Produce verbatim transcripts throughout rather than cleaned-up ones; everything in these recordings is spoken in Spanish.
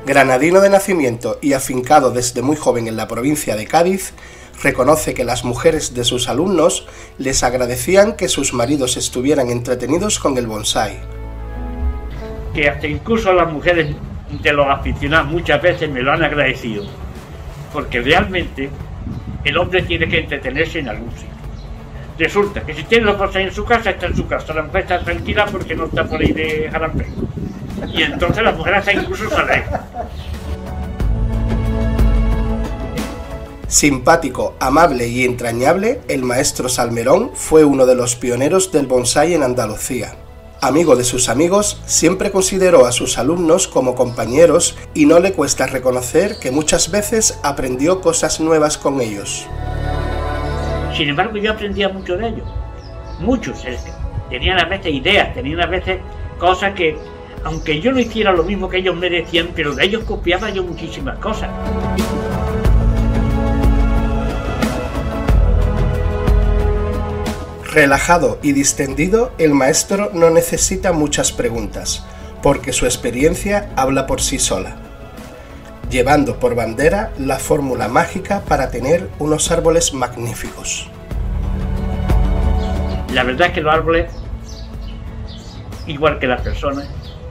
Granadino de nacimiento y afincado desde muy joven en la provincia de Cádiz, reconoce que las mujeres de sus alumnos les agradecían que sus maridos estuvieran entretenidos con el bonsái. Que hasta incluso las mujeres de los aficionados muchas veces me lo han agradecido, porque realmente el hombre tiene que entretenerse en algún sitio. Resulta que si tiene los bonsái en su casa, está en su casa, la mujer está tranquila porque no está por ahí de jarampeo. Y entonces las mujeres hasta incluso salen. Simpático, amable y entrañable, el maestro Salmerón fue uno de los pioneros del bonsái en Andalucía. Amigo de sus amigos, siempre consideró a sus alumnos como compañeros y no le cuesta reconocer que muchas veces aprendió cosas nuevas con ellos. Sin embargo, yo aprendía mucho de ellos. Muchos. Tenían a veces ideas, tenían a veces cosas que, aunque yo no hiciera lo mismo que ellos me decían, pero de ellos copiaba yo muchísimas cosas. Relajado y distendido, el maestro no necesita muchas preguntas, porque su experiencia habla por sí sola, llevando por bandera la fórmula mágica para tener unos árboles magníficos. La verdad es que los árboles, igual que las personas,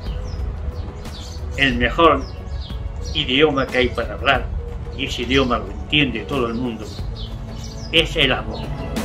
el mejor idioma que hay para hablar, y ese idioma lo entiende todo el mundo, es el amor.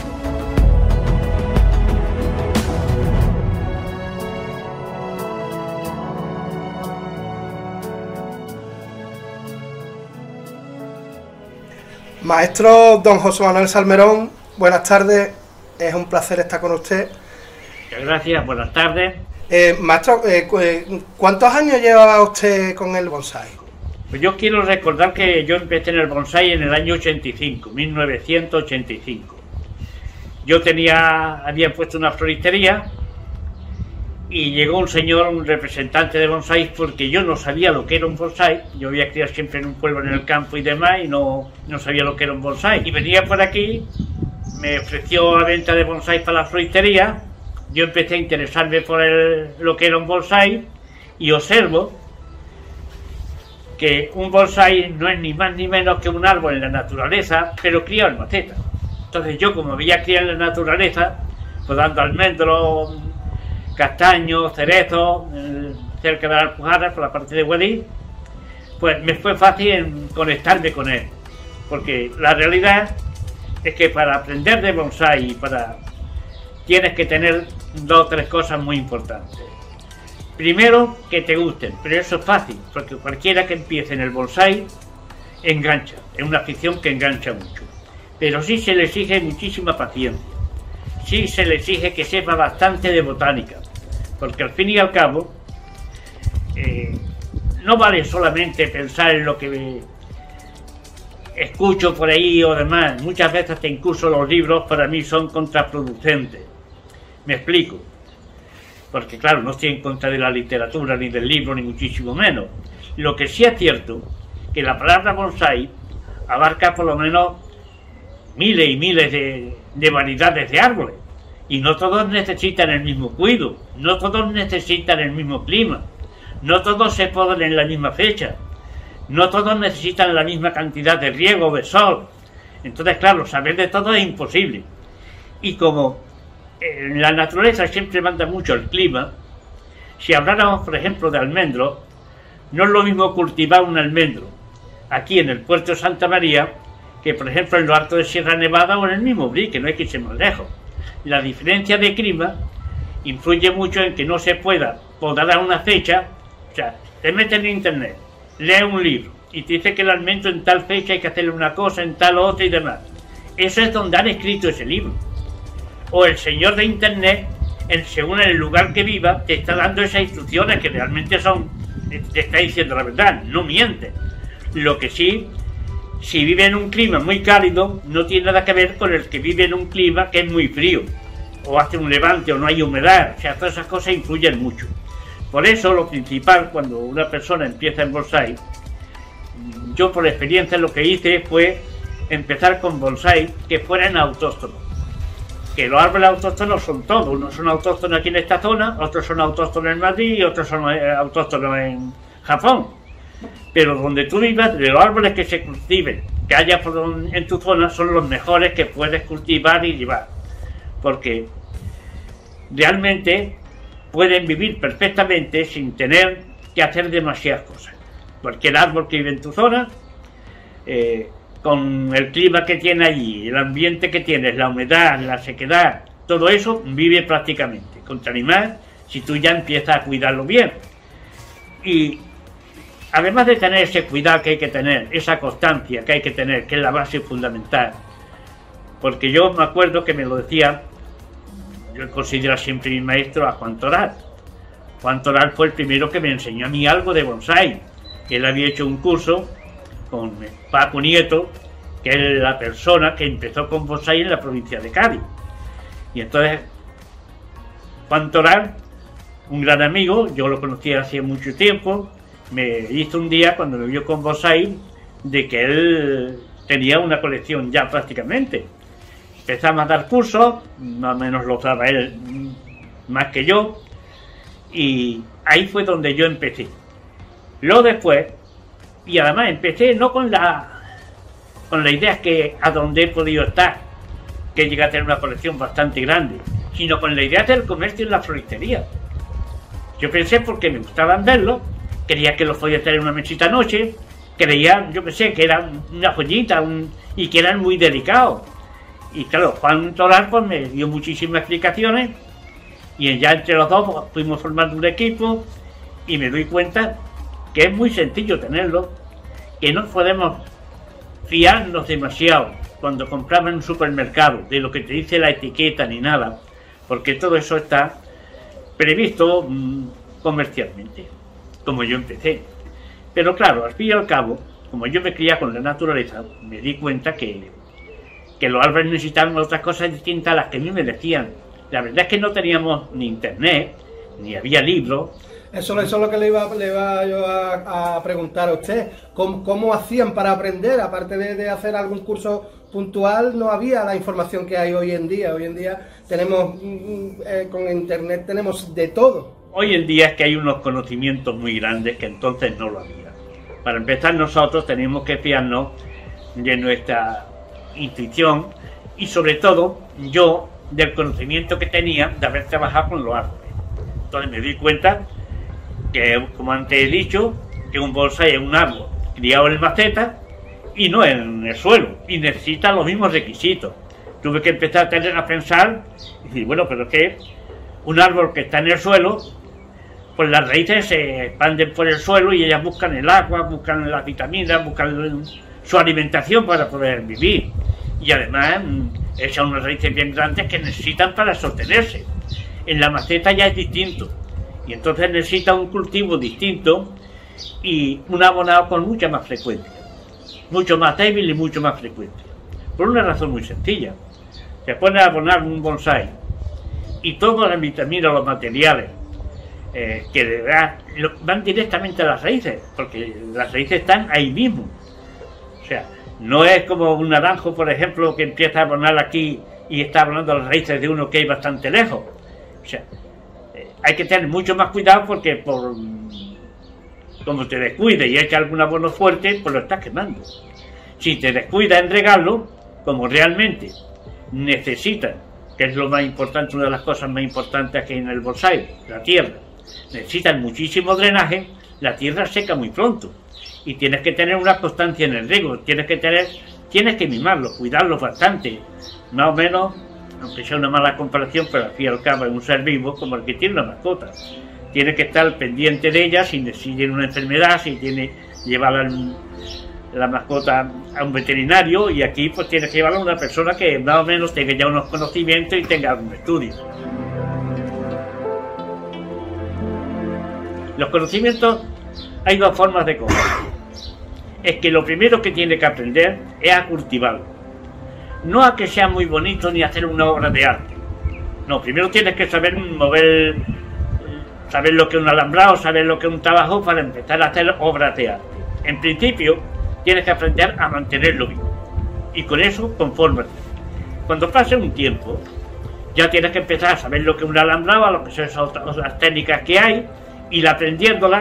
Maestro don José Manuel Salmerón, buenas tardes, es un placer estar con usted. Muchas gracias, buenas tardes. Eh, maestro, eh, ¿cuántos años lleva usted con el bonsái? Pues yo quiero recordar que yo empecé en el bonsái en el año ochenta y cinco, mil novecientos ochenta y cinco. Yo tenía, había puesto una floristería y llegó un señor, un representante de bonsái, porque yo no sabía lo que era un bonsái. Yo había criado siempre en un pueblo en el campo y demás y no, no sabía lo que era un bonsái. Y venía por aquí, me ofreció la venta de bonsái para la floristería. Yo empecé a interesarme por el, lo que era un bonsái y observo que un bonsái no es ni más ni menos que un árbol en la naturaleza, pero criado en maceta. Entonces yo, como veía criar en la naturaleza, pues dando almendros, castaños, cerezos, eh, cerca de la Alpujarra, por la parte de Guadix, pues me fue fácil en conectarme con él, porque la realidad es que para aprender de bonsái, para tienes que tener dos o tres cosas muy importantes. Primero, que te gusten, pero eso es fácil, porque cualquiera que empiece en el bonsái engancha, es una afición que engancha mucho, pero sí se le exige muchísima paciencia, sí se le exige que sepa bastante de botánica, porque al fin y al cabo eh, no vale solamente pensar en lo que escucho por ahí o demás. Muchas veces hasta incluso los libros para mí son contraproducentes. Me explico, porque claro, no estoy en contra de la literatura ni del libro ni muchísimo menos. Lo que sí es cierto que la palabra bonsái abarca por lo menos miles y miles de, de variedades de árboles. Y no todos necesitan el mismo cuidado, no todos necesitan el mismo clima, no todos se podan en la misma fecha, no todos necesitan la misma cantidad de riego, de sol. Entonces, claro, saber de todo es imposible. Y como en la naturaleza siempre manda mucho el clima, si habláramos, por ejemplo, de almendros, no es lo mismo cultivar un almendro aquí en el puerto de Santa María que, por ejemplo, en lo alto de Sierra Nevada o en el mismo Bri, que no hay que irse más lejos. La diferencia de clima influye mucho en que no se pueda podar a una fecha. O sea, te metes en internet, lees un libro y te dice que el almendro en tal fecha hay que hacerle una cosa, en tal otra y demás. Eso es donde han escrito ese libro. O el señor de internet, en, según el lugar que viva, te está dando esas instrucciones que realmente son, te está diciendo la verdad, no miente. Lo que sí, si vive en un clima muy cálido, no tiene nada que ver con el que vive en un clima que es muy frío, o hace un levante o no hay humedad. O sea, todas esas cosas influyen mucho. Por eso lo principal cuando una persona empieza en bonsái, yo por experiencia lo que hice fue empezar con bonsái que fueran autóctonos. Que los árboles autóctonos son todos, unos son autóctonos aquí en esta zona, otros son autóctonos en Madrid y otros son autóctonos en Japón. pero donde tú vivas, de los árboles que se cultiven, que haya en tu zona, son los mejores que puedes cultivar y llevar, porque realmente pueden vivir perfectamente sin tener que hacer demasiadas cosas. Cualquier árbol que vive en tu zona, eh, con el clima que tiene allí, el ambiente que tienes, la humedad, la sequedad, todo eso vive prácticamente. Contra animal, si tú ya empiezas a cuidarlo bien. Y además de tener ese cuidado que hay que tener, esa constancia que hay que tener, que es la base fundamental, porque yo me acuerdo que me lo decía, yo considero siempre mi maestro a Juan Toral. Juan Toral fue el primero que me enseñó a mí algo de bonsái. Él había hecho un curso con Paco Nieto, que es la persona que empezó con bonsái en la provincia de Cádiz. Y entonces Juan Toral, un gran amigo, yo lo conocía hace mucho tiempo, me hizo un día, cuando me vio con bonsái, de que él tenía una colección ya prácticamente. Empezamos a dar cursos, más o menos lo daba él más que yo, y ahí fue donde yo empecé. Luego después, y además empecé no con la con la idea que a donde he podido estar, que llegué a tener una colección bastante grande, sino con la idea del comercio en la floristería. Yo pensé, porque me gustaban verlos, quería que los podía tener en una mesita noche, creía, yo que sé, que eran una joyita un, y que eran muy delicados. Y claro, Juan Toral pues me dio muchísimas explicaciones, y ya entre los dos pues, fuimos formando un equipo, y me doy cuenta que es muy sencillo tenerlo, que no podemos fiarnos demasiado cuando compramos en un supermercado de lo que te dice la etiqueta ni nada, porque todo eso está previsto mmm, comercialmente, como yo empecé. Pero claro, al fin y al cabo, como yo me criaba con la naturaleza, me di cuenta que, que los árboles necesitaban otras cosas distintas a las que a mí me decían. La verdad es que no teníamos ni internet, ni había libros. Eso, eso es lo que le iba, le iba yo a, a preguntar a usted. ¿Cómo, cómo hacían para aprender? Aparte de, de hacer algún curso puntual, no había la información que hay hoy en día. Hoy en día tenemos, eh, con internet tenemos de todo. Hoy en día es que hay unos conocimientos muy grandes que entonces no lo había. Para empezar, nosotros tenemos que fiarnos de nuestra intuición y sobre todo yo del conocimiento que tenía de haber trabajado con los árboles. Entonces me di cuenta que, como antes he dicho, que un bonsái es un árbol criado en maceta y no en el suelo, y necesita los mismos requisitos. Tuve que empezar a tener a pensar y decir, bueno, pero es que un árbol que está en el suelo, pues las raíces se expanden por el suelo y ellas buscan el agua, buscan las vitaminas, buscan su alimentación para poder vivir. Y además echan unas raíces bien grandes que necesitan para sostenerse. En la maceta ya es distinto, y entonces necesita un cultivo distinto y un abonado con mucha más frecuencia, mucho más débil y mucho más frecuencia. Por una razón muy sencilla: se pone a abonar un bonsái y todas las vitaminas, los materiales eh, que le da, van directamente a las raíces, porque las raíces están ahí mismo. O sea, no es como un naranjo, por ejemplo, que empieza a abonar aquí y está abonando las raíces de uno que hay bastante lejos. O sea, eh, hay que tener mucho más cuidado, porque por como te descuides y echa algún abono fuerte, pues lo estás quemando. Si te descuidas en regarlo, como realmente necesitan, que es lo más importante, una de las cosas más importantes que hay en el bonsái, la tierra, necesitan muchísimo drenaje, la tierra seca muy pronto. Y tienes que tener una constancia en el riego, tienes que tener, tienes que mimarlos, cuidarlos bastante, más o menos, aunque sea una mala comparación, pero al fin y al cabo es un ser vivo como el que tiene una mascota. Tiene que estar pendiente de ella, si, si tiene una enfermedad, si tiene llevar la, la mascota a un veterinario, y aquí pues tienes que llevarla a una persona que más o menos tenga ya unos conocimientos y tenga algún estudio. Los conocimientos, hay dos formas de coger. Es que lo primero que tiene que aprender es a cultivarlo. No a que sea muy bonito ni hacer una obra de arte. No, primero tienes que saber mover, saber lo que es un alambrado, saber lo que es un trabajo para empezar a hacer obras de arte. En principio, tienes que aprender a mantenerlo vivo. Y con eso, confórmate. Cuando pase un tiempo, ya tienes que empezar a saber lo que es un alambrado, lo que son esas otras técnicas que hay, ir aprendiéndolas,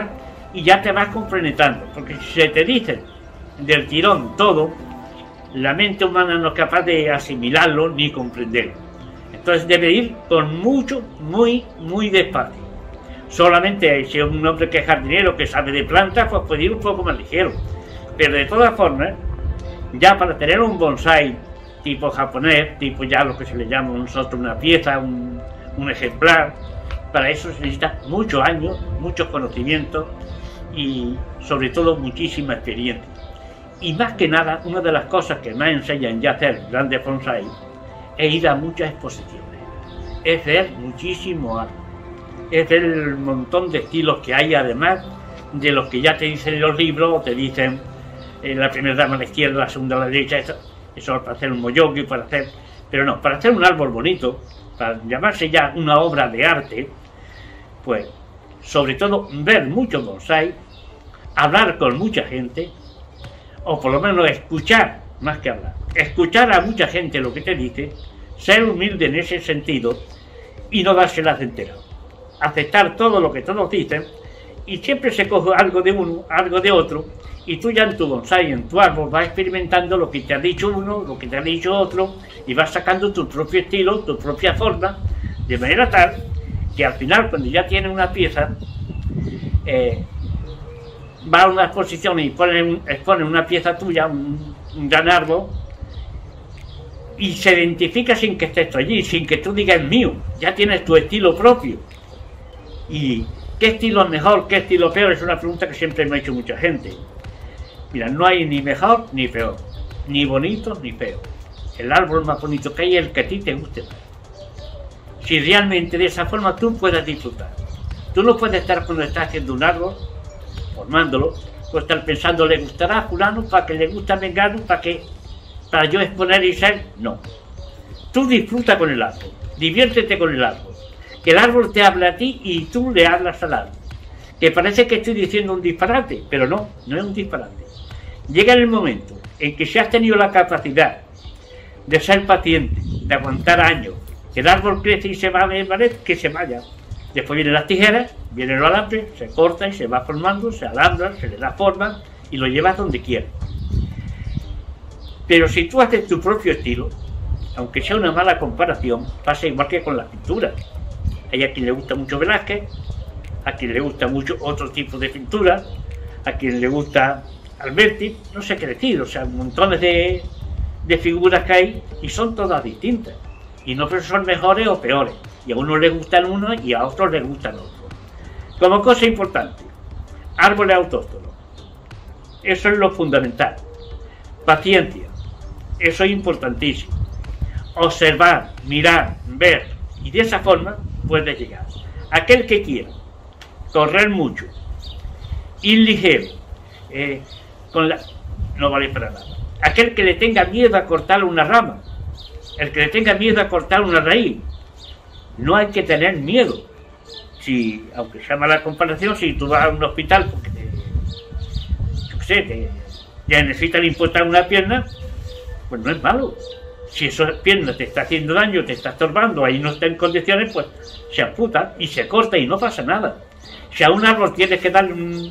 y ya te vas complementando, porque si se te dice del tirón todo, la mente humana no es capaz de asimilarlo ni comprenderlo. Entonces debe ir con mucho, muy, muy despacio. Solamente si es un hombre que es jardinero, que sabe de plantas, pues puede ir un poco más ligero. Pero de todas formas, ya para tener un bonsái tipo japonés, tipo ya lo que se le llama a nosotros una pieza, un, un ejemplar, para eso se necesita muchos años, muchos conocimientos y sobre todo muchísima experiencia. Y más que nada, una de las cosas que más enseñan ya a hacer grandes bonsái es ir a muchas exposiciones, es ver muchísimo arte, es ver el montón de estilos que hay, además de los que ya te dicen en los libros, o te dicen eh, la primera dama a la izquierda, la segunda a la derecha, eso, eso es para hacer un moyogi, para hacer, pero no, para hacer un árbol bonito, para llamarse ya una obra de arte, pues sobre todo ver mucho bonsái, hablar con mucha gente, o por lo menos escuchar, más que hablar, escuchar a mucha gente lo que te dice, ser humilde en ese sentido y no dárselas de entero, aceptar todo lo que todos dicen, y siempre se coge algo de uno, algo de otro, y tú ya en tu bonsái, en tu árbol, vas experimentando lo que te ha dicho uno, lo que te ha dicho otro, y vas sacando tu propio estilo, tu propia forma, de manera tal que al final, cuando ya tienes una pieza, eh, va a una exposición y ponen, exponen una pieza tuya, un, un gran árbol, y se identifica sin que estés tú allí, sin que tú digas mío, ya tienes tu estilo propio. ¿Y qué estilo es mejor, qué estilo peor? Es una pregunta que siempre me ha hecho mucha gente. Mira, no hay ni mejor ni peor, ni bonito ni feo. El árbol más bonito que hay es el que a ti te guste más. Si realmente de esa forma tú puedes disfrutar. Tú no puedes estar cuando estás haciendo un árbol, formándolo, o estar pensando, ¿le gustará a fulano para que le guste a Mengano, para que para yo exponer y ser? No. Tú disfruta con el árbol, diviértete con el árbol. Que el árbol te habla a ti y tú le hablas al árbol. Que parece que estoy diciendo un disparate, pero no, no es un disparate. Llega el momento en que si has tenido la capacidad de ser paciente, de aguantar años, que el árbol crece y se va a ver, que se vaya. Después vienen las tijeras, vienen los alambres, se corta y se va formando, se alambra, se le da forma y lo llevas donde quieras. Pero si tú haces tu propio estilo, aunque sea una mala comparación, pasa igual que con las pinturas. Hay a quien le gusta mucho Velázquez, a quien le gusta mucho otro tipo de pintura, a quien le gusta Alberti, no sé qué decir, o sea, montones de, de figuras que hay y son todas distintas. Y no son mejores o peores. Y a unos les gustan unos y a otros les gustan otros. Como cosa importante, árboles autóctonos. Eso es lo fundamental. Paciencia. Eso es importantísimo. Observar, mirar, ver. Y de esa forma puedes llegar. Aquel que quiera correr mucho, ir ligero, eh, con la... no vale para nada. Aquel que le tenga miedo a cortar una rama, el que le tenga miedo a cortar una raíz, no hay que tener miedo. Si, aunque sea mala comparación, si tú vas a un hospital porque te, yo qué sé, te, ya necesitan imputar una pierna, pues no es malo. Si esa pierna te está haciendo daño, te está estorbando, ahí no está en condiciones, pues se amputa y se corta y no pasa nada. Si a un árbol tienes que darle un,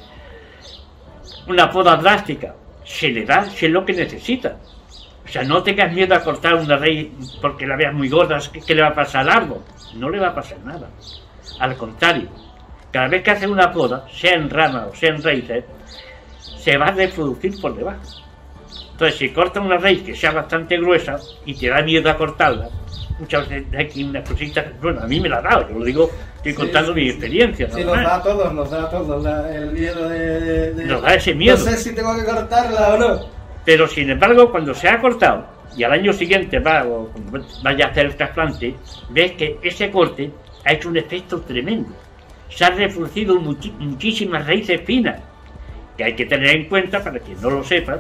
una poda drástica, se le da, si es lo que necesita. O sea, no tengas miedo a cortar una raíz porque la veas muy gorda, ¿qué, qué le va a pasar al árbol? No le va a pasar nada. Al contrario, cada vez que haces una poda, sea en rama o sea en raíces, se va a reproducir por debajo. Entonces, si cortas una raíz que sea bastante gruesa y te da miedo a cortarla, muchas veces hay aquí unas cositas, bueno, a mí me la ha dado, yo lo digo, estoy contando sí, mi experiencia. Sí, nos da a todos, nos da a todos la, el miedo de, de... Nos da ese miedo. No sé si tengo que cortarla o no. Pero sin embargo, cuando se ha cortado y al año siguiente va o vaya a hacer el trasplante, ves que ese corte ha hecho un efecto tremendo. Se han reproducido much muchísimas raíces finas, que hay que tener en cuenta, para quien no lo sepa,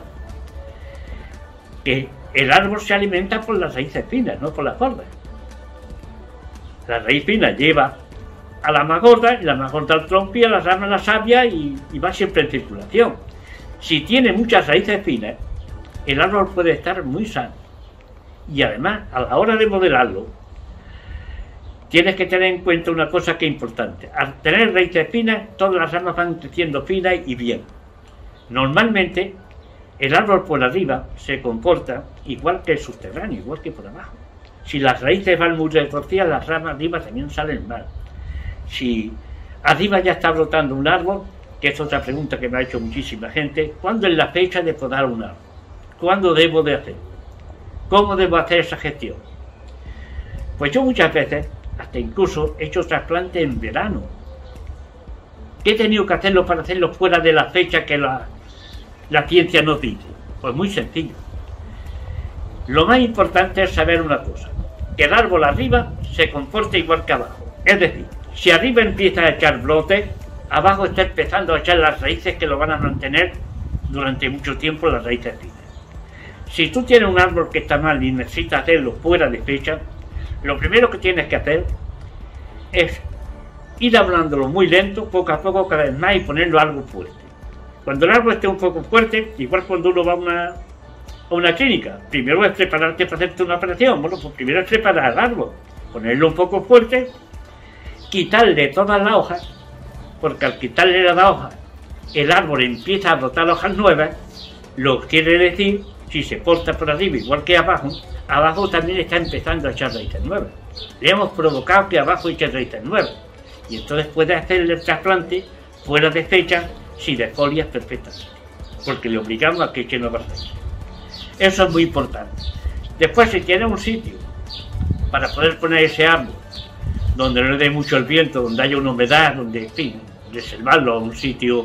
que el árbol se alimenta por las raíces finas, no por las gordas. La raíz fina lleva a la más gorda, y la más gorda al tronco, y a la rama la savia, y, y va siempre en circulación. Si tiene muchas raíces finas, el árbol puede estar muy sano. Y además, a la hora de modelarlo, tienes que tener en cuenta una cosa que es importante. Al tener raíces finas, todas las ramas van creciendo finas y bien. Normalmente, el árbol por arriba se comporta igual que el subterráneo, igual que por abajo. Si las raíces van muy retorcidas, las ramas arriba también salen mal. Si arriba ya está brotando un árbol, que es otra pregunta que me ha hecho muchísima gente, ¿cuándo es la fecha de podar un árbol? ¿Cuándo debo de hacer? ¿Cómo debo hacer esa gestión? Pues yo muchas veces, hasta incluso, he hecho trasplantes en verano. ¿Qué he tenido que hacerlo para hacerlo fuera de la fecha que la, la ciencia nos dice? Pues muy sencillo. Lo más importante es saber una cosa, que el árbol arriba se comporta igual que abajo. Es decir, si arriba empieza a echar brotes, abajo está empezando a echar las raíces que lo van a mantener durante mucho tiempo, las raíces finas. Si tú tienes un árbol que está mal y necesitas hacerlo fuera de fecha, lo primero que tienes que hacer es ir hablándolo muy lento, poco a poco, cada vez más, y ponerlo algo fuerte. Cuando el árbol esté un poco fuerte, igual cuando uno va a una, a una clínica, primero es prepararte para hacerte una operación. Bueno, pues primero es preparar el árbol, ponerlo un poco fuerte, quitarle todas las hojas, porque al quitarle las hojas, el árbol empieza a brotar hojas nuevas, lo que quiere decir, si se porta por arriba igual que abajo, abajo también está empezando a echar raíces nuevas. Le hemos provocado que abajo eche raíces nuevas. Y entonces puede hacer el trasplante fuera de fecha, si defolias perfectamente. Porque le obligamos a que eche nuevas raíces. Eso es muy importante. Después, si tiene un sitio para poder poner ese árbol, donde no le dé mucho el viento, donde haya una humedad, donde, en fin, reservarlo a un sitio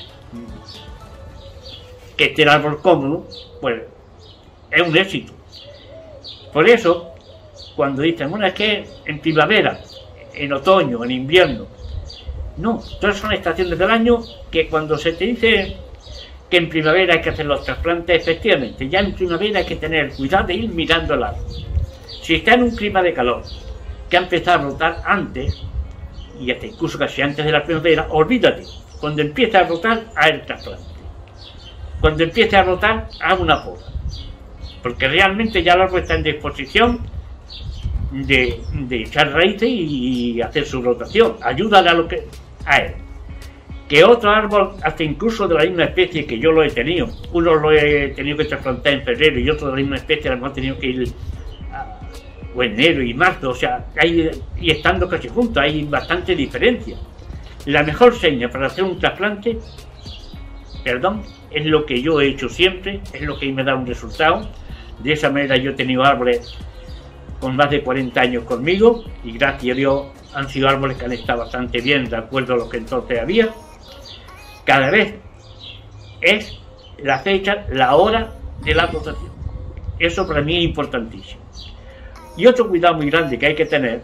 que esté el árbol cómodo, pues es un éxito. Por eso, cuando dicen, bueno, es que en primavera, en otoño, en invierno, no, todas son estaciones del año que cuando se te dice que en primavera hay que hacer los trasplantes, efectivamente, ya en primavera hay que tener cuidado de ir mirando el árbol. Si está en un clima de calor, que ha empezado a brotar antes, y hasta incluso casi antes de la primavera, olvídate, cuando empiece a brotar, haz el trasplante. Cuando empiece a brotar, haz una poda. Porque realmente ya el árbol está en disposición de, de echar raíces y hacer su rotación. Ayúdale a, lo que, a él. Que otro árbol, hasta incluso de la misma especie que yo lo he tenido, uno lo he tenido que trasplantar en febrero y otro de la misma especie, a lo mejor he tenido que ir a, o enero y marzo, o sea, hay, y estando casi juntos, hay bastante diferencia. La mejor seña para hacer un trasplante, perdón, es lo que yo he hecho siempre, es lo que me da un resultado. De esa manera yo he tenido árboles con más de cuarenta años conmigo y gracias a Dios han sido árboles que han estado bastante bien de acuerdo a lo que entonces había. Cada vez es la fecha, la hora de la rotación. Eso para mí es importantísimo. Y otro cuidado muy grande que hay que tener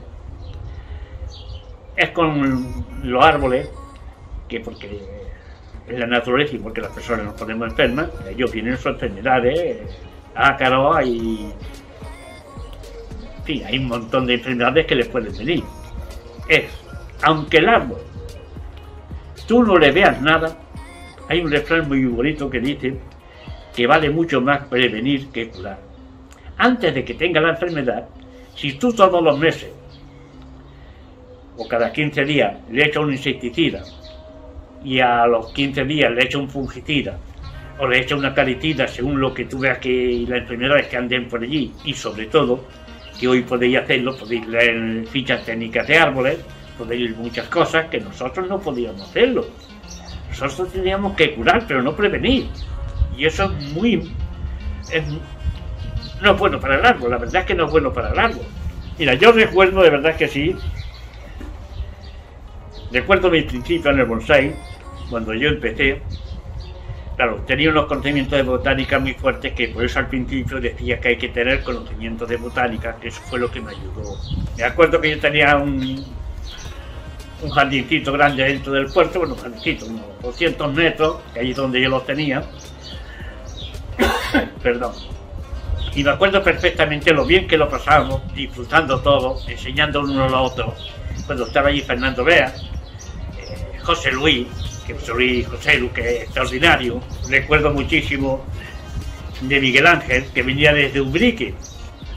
es con los árboles, que porque es la naturaleza y porque las personas nos ponemos enfermas, ellos tienen sus enfermedades, ácaros y... en fin, hay un montón de enfermedades que les pueden venir. Es, aunque el árbol tú no le veas nada, hay un refrán muy bonito que dice que vale mucho más prevenir que curar. Antes de que tenga la enfermedad, si tú todos los meses o cada quince días le echas un insecticida y a los quince días le echas un fungicida o le echas una calicida según lo que tú veas que las enfermedades que anden por allí, y sobre todo que hoy podéis hacerlo, podéis leer fichas técnicas de árboles, podéis leer muchas cosas que nosotros no podíamos hacerlo. Nosotros teníamos que curar, pero no prevenir, y eso es muy es, no es bueno para el árbol. La verdad es que no es bueno para el árbol. Mira, yo recuerdo, de verdad que sí, recuerdo mis principios en el bonsái, cuando yo empecé. Claro, tenía unos conocimientos de botánica muy fuertes, que por eso al principio decía que hay que tener conocimientos de botánica, que eso fue lo que me ayudó. Me acuerdo que yo tenía un, un jardincito grande dentro del puerto, bueno, un jardincito, unos doscientos metros, que allí es donde yo los tenía. Perdón. Y me acuerdo perfectamente lo bien que lo pasábamos, disfrutando todo, enseñando uno a los otros. Cuando estaba allí Fernando Bea, eh, José Luis, que José Luis José Lu, que es extraordinario. Recuerdo muchísimo de Miguel Ángel, que venía desde Ubrique,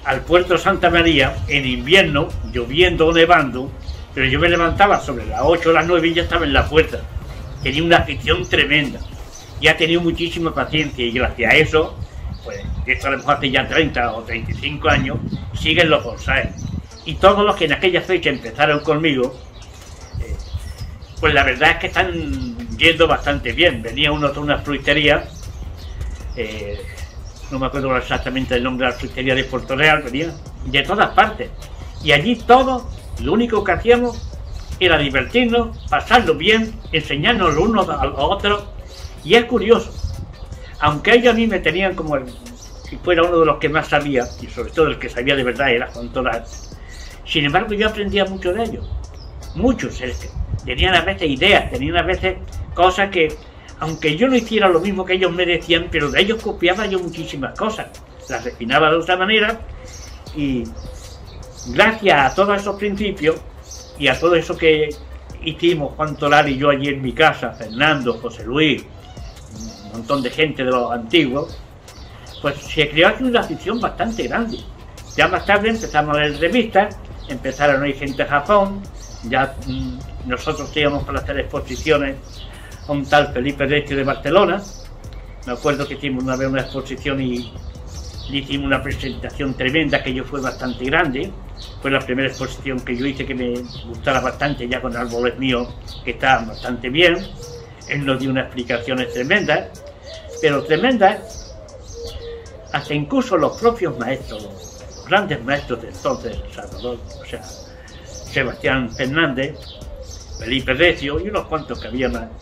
al puerto Santa María en invierno, lloviendo o nevando, pero yo me levantaba sobre las ocho o las nueve y ya estaba en la puerta. Tenía una afición tremenda, y ha tenido muchísima paciencia, y gracias a eso, pues esto a lo mejor hace ya treinta o treinta y cinco años, siguen los bonsáis. Y todos los que en aquella fecha empezaron conmigo, eh, pues la verdad es que están yendo bastante bien. Venía uno de una fruitería, eh, no me acuerdo exactamente el nombre de la fruitería de Puerto Real, venía de todas partes. Y allí todos, lo único que hacíamos era divertirnos, pasarlo bien, enseñarnos los unos a los otros. Y es curioso, aunque ellos a mí me tenían como el, si fuera uno de los que más sabía, y sobre todo el que sabía de verdad era Juan Toral, sin embargo yo aprendía mucho de ellos. Muchos tenían a veces ideas, tenían a veces cosas que, aunque yo no hiciera lo mismo que ellos me decían, pero de ellos copiaba yo muchísimas cosas, las refinaba de otra manera, y gracias a todos esos principios y a todo eso que hicimos Juan Toral y yo allí en mi casa, Fernando, José Luis, un montón de gente de los antiguos, pues se creó aquí una afición bastante grande. Ya más tarde empezamos a leer revistas, empezaron a ir gente a Japón, ya mmm, nosotros íbamos para hacer exposiciones a un tal Felipe Recio de Barcelona. Me acuerdo que hicimos una vez una exposición y le hicimos una presentación tremenda, que yo fue bastante grande. Fue la primera exposición que yo hice que me gustara bastante, ya con árboles míos que estaban bastante bien. Él nos dio unas explicaciones tremendas, pero tremendas, hasta incluso los propios maestros, los grandes maestros de entonces, Salvador, o sea, Sebastián Fernández, Felipe Recio y unos cuantos que había más.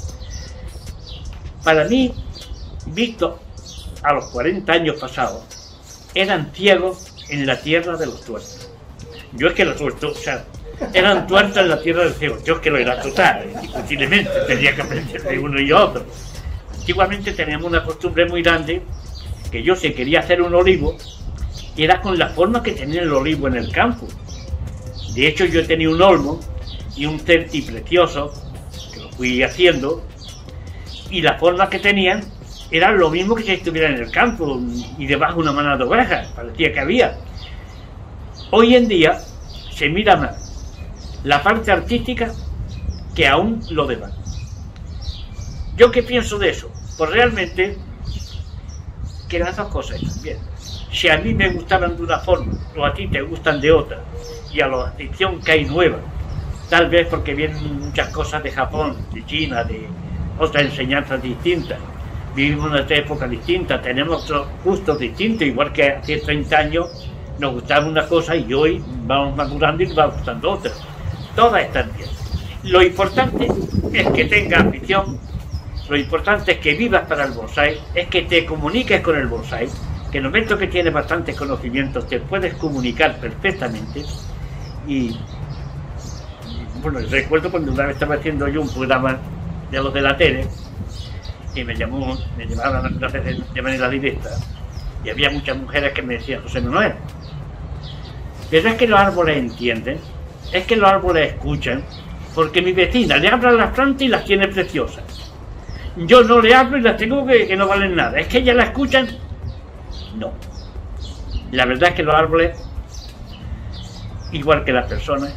Para mí, visto a los cuarenta años pasados, eran ciegos en la tierra de los tuertos. Yo es que los tuertos, o sea, eran tuertos en la tierra del ciego. Yo es que lo era total, indiscutiblemente, tenía que aprender de uno y otro. Antiguamente teníamos una costumbre muy grande, que yo si quería hacer un olivo, era con la forma que tenía el olivo en el campo. De hecho, yo tenía un olmo y un certi precioso, que lo fui haciendo, y la forma que tenían era lo mismo que si estuviera en el campo y debajo una manada de ovejas, parecía que había. Hoy en día se mira más la parte artística que aún lo demás. ¿Yo qué pienso de eso? Pues realmente que las dos cosas están bien. Si a mí me gustaban de una forma o a ti te gustan de otra, y a la afición que hay nueva, tal vez porque vienen muchas cosas de Japón, de China, de otras enseñanzas distintas, vivimos en otra época distinta, tenemos otros gustos distintos, igual que hace treinta años nos gustaba una cosa y hoy vamos madurando y nos va gustando otra. Todas están bien. Lo importante es que tengas afición, lo importante es que vivas para el bonsái, es que te comuniques con el bonsái, que en el momento que tienes bastantes conocimientos te puedes comunicar perfectamente. Y bueno, recuerdo cuando una vez estaba haciendo yo un programa de los de la tele y me llamó, me llamaban a veces de manera directa y había muchas mujeres que me decían: José Manuel, pero es que los árboles entienden, es que los árboles escuchan, porque mi vecina le habla las plantas y las tiene preciosas, yo no le hablo y las tengo que, que no valen nada, es que ellas las escuchan. No, la verdad es que los árboles, igual que las personas,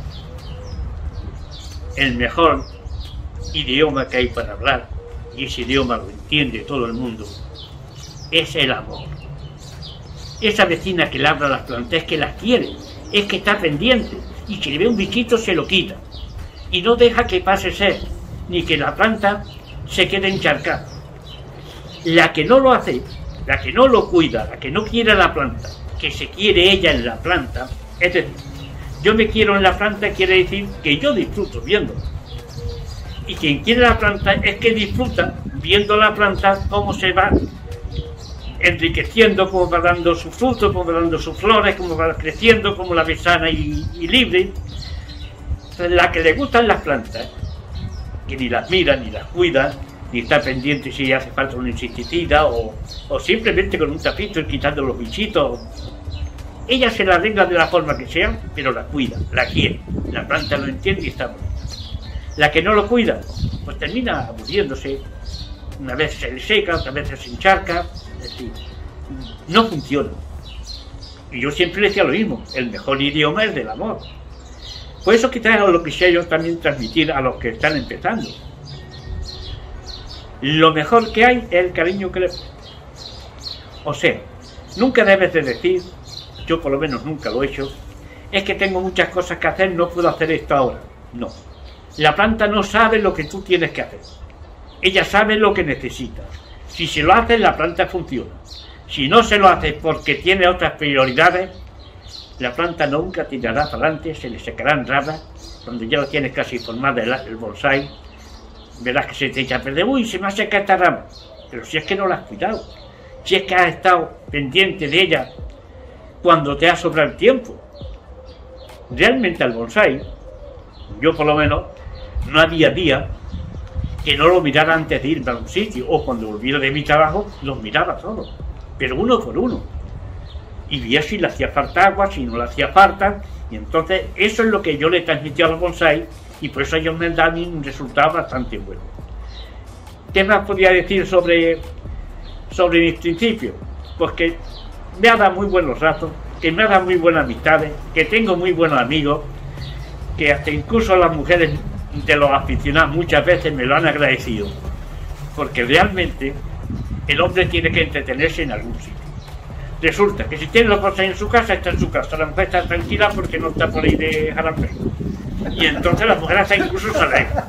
el mejor idioma que hay para hablar, y ese idioma lo entiende todo el mundo, es el amor. Esa vecina que le habla a las plantas es que las quiere, es que está pendiente, y si le ve un bichito se lo quita, y no deja que pase sed, ni que la planta se quede encharcada. La que no lo hace, la que no lo cuida, la que no quiere a la planta, que se quiere ella en la planta, es decir, yo me quiero en la planta quiere decir que yo disfruto viéndola. Y quien quiere la planta es que disfruta viendo la planta cómo se va enriqueciendo, cómo va dando su fruto, cómo va dando sus flores, cómo va creciendo, cómo la ve sana y, y libre. Entonces, la que le gustan las plantas, que ni las mira, ni las cuida, ni está pendiente si hace falta un insecticida o, o simplemente con un tapito y quitando los bichitos. Ella se la arregla de la forma que sea, pero la cuida, la quiere. La planta lo entiende y está bonita. La que no lo cuida, pues termina muriéndose. Una vez se le seca, otra vez se encharca. Es decir, no funciona. Y yo siempre le decía lo mismo, el mejor idioma es del amor. Por eso quizás es lo que quisiera yo también transmitir a los que están empezando. Lo mejor que hay es el cariño que le... O sea, nunca debes de decir, yo por lo menos nunca lo he hecho, es que tengo muchas cosas que hacer, no puedo hacer esto ahora. No. La planta no sabe lo que tú tienes que hacer. Ella sabe lo que necesita. Si se lo haces, la planta funciona. Si no se lo haces porque tiene otras prioridades, la planta nunca tirará para adelante, se le secarán ramas. Cuando ya lo tienes casi formada el, el bonsai, verás que se te echa a perder. Uy, se me ha secado esta rama. Pero si es que no la has cuidado, si es que has estado pendiente de ella cuando te ha sobrado el tiempo. Realmente al bonsai, yo por lo menos, no había día que no lo mirara antes de irme a un sitio, o cuando volviera de mi trabajo, los miraba todos, pero uno por uno. Y veía si le hacía falta agua, si no le hacía falta, y entonces eso es lo que yo le transmití a los bonsai, y por eso ellos me dan un resultado bastante bueno. ¿Qué más podría decir sobre, sobre mis principios? Pues que me ha dado muy buenos ratos, que me ha dado muy buenas amistades, que tengo muy buenos amigos, que hasta incluso las mujeres de los aficionados muchas veces me lo han agradecido, porque realmente el hombre tiene que entretenerse en algún sitio. Resulta que si tiene los bonsai en su casa, está en su casa, la mujer está tranquila porque no está por ahí de jarabe, y entonces la mujer hasta incluso se alegra.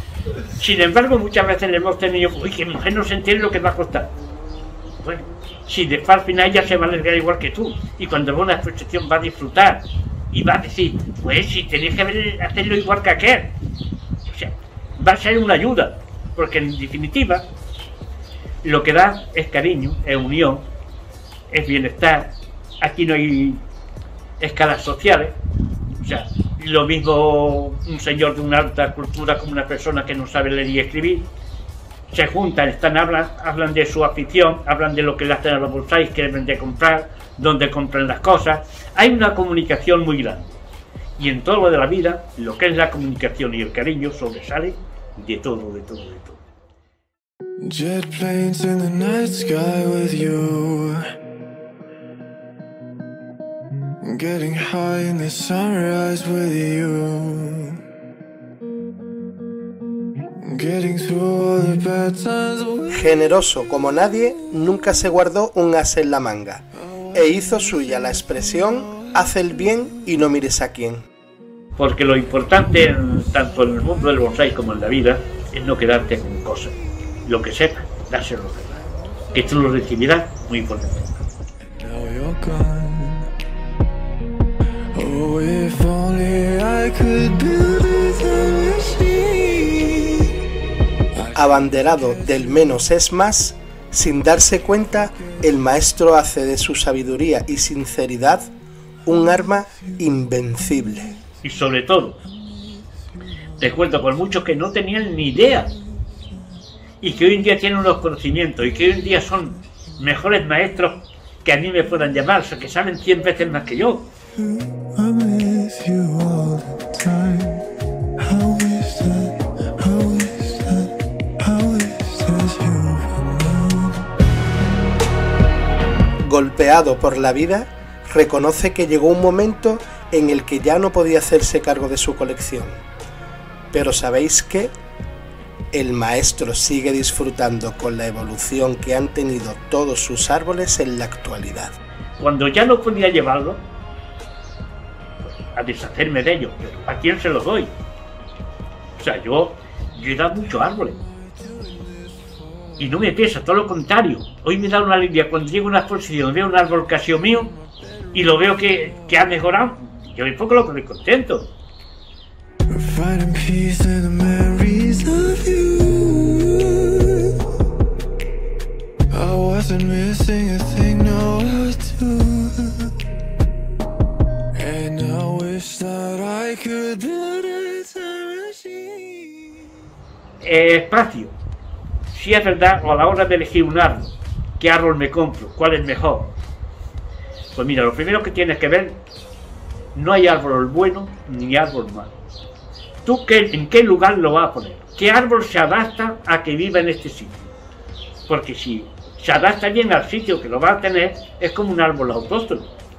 Sin embargo, muchas veces le hemos tenido, uy, que mujer no se entere lo que va a costar. Bueno, si después al final ella se va a alegrar igual que tú, y cuando va a una exposición va a disfrutar, y va a decir, pues si tenéis que ver, hacerlo igual que aquel. O sea, va a ser una ayuda, porque en definitiva, lo que da es cariño, es unión, es bienestar. Aquí no hay escalas sociales. O sea, lo mismo un señor de una alta cultura como una persona que no sabe leer y escribir. Se juntan, están, hablan, hablan de su afición, hablan de lo que le hacen a los bonsais, que deben de comprar, dónde compran las cosas. Hay una comunicación muy grande. Y en todo lo de la vida, lo que es la comunicación y el cariño sobresale de todo, de todo, de todo. Jet planes in the night sky with you, getting high in the sunrise with you, getting through all the bad times with... Generoso como nadie, nunca se guardó un as en la manga, e hizo suya la expresión, haz el bien y no mires a quién. Porque lo importante, tanto en el mundo del bonsai como en la vida, es no quedarte con cosas. Lo que sepas, dárselo a los demás. Que tú lo recibirás, muy importante. Oh, if only I could build a machine. Abanderado del menos es más, sin darse cuenta, el maestro hace de su sabiduría y sinceridad un arma invencible. Y sobre todo, te cuento por muchos que no tenían ni idea, y que hoy en día tienen unos conocimientos, y que hoy en día son mejores maestros que a mí me puedan llamar, o sea, que saben cien veces más que yo. Golpeado por la vida, reconoce que llegó un momento en el que ya no podía hacerse cargo de su colección. Pero ¿sabéis qué? El maestro sigue disfrutando con la evolución que han tenido todos sus árboles en la actualidad. Cuando ya no podía llevarlo, pues, a deshacerme de ellos, pero ¿a quién se los doy? O sea, yo, yo he dado muchos árboles. Y no me pesa, todo lo contrario. Hoy me da una alegría cuando llego a una exposición, veo un árbol que ha sido mío y lo veo que, que ha mejorado. Yo me pongo lo que estoy contento. Eh, espacio. Si es verdad, o a la hora de elegir un árbol, ¿qué árbol me compro? ¿Cuál es mejor? Pues mira, lo primero que tienes que ver, no hay árbol bueno ni árbol malo. ¿Tú qué, en qué lugar lo vas a poner? ¿Qué árbol se adapta a que viva en este sitio? Porque si se adapta bien al sitio que lo va a tener, es como un árbol autóctono.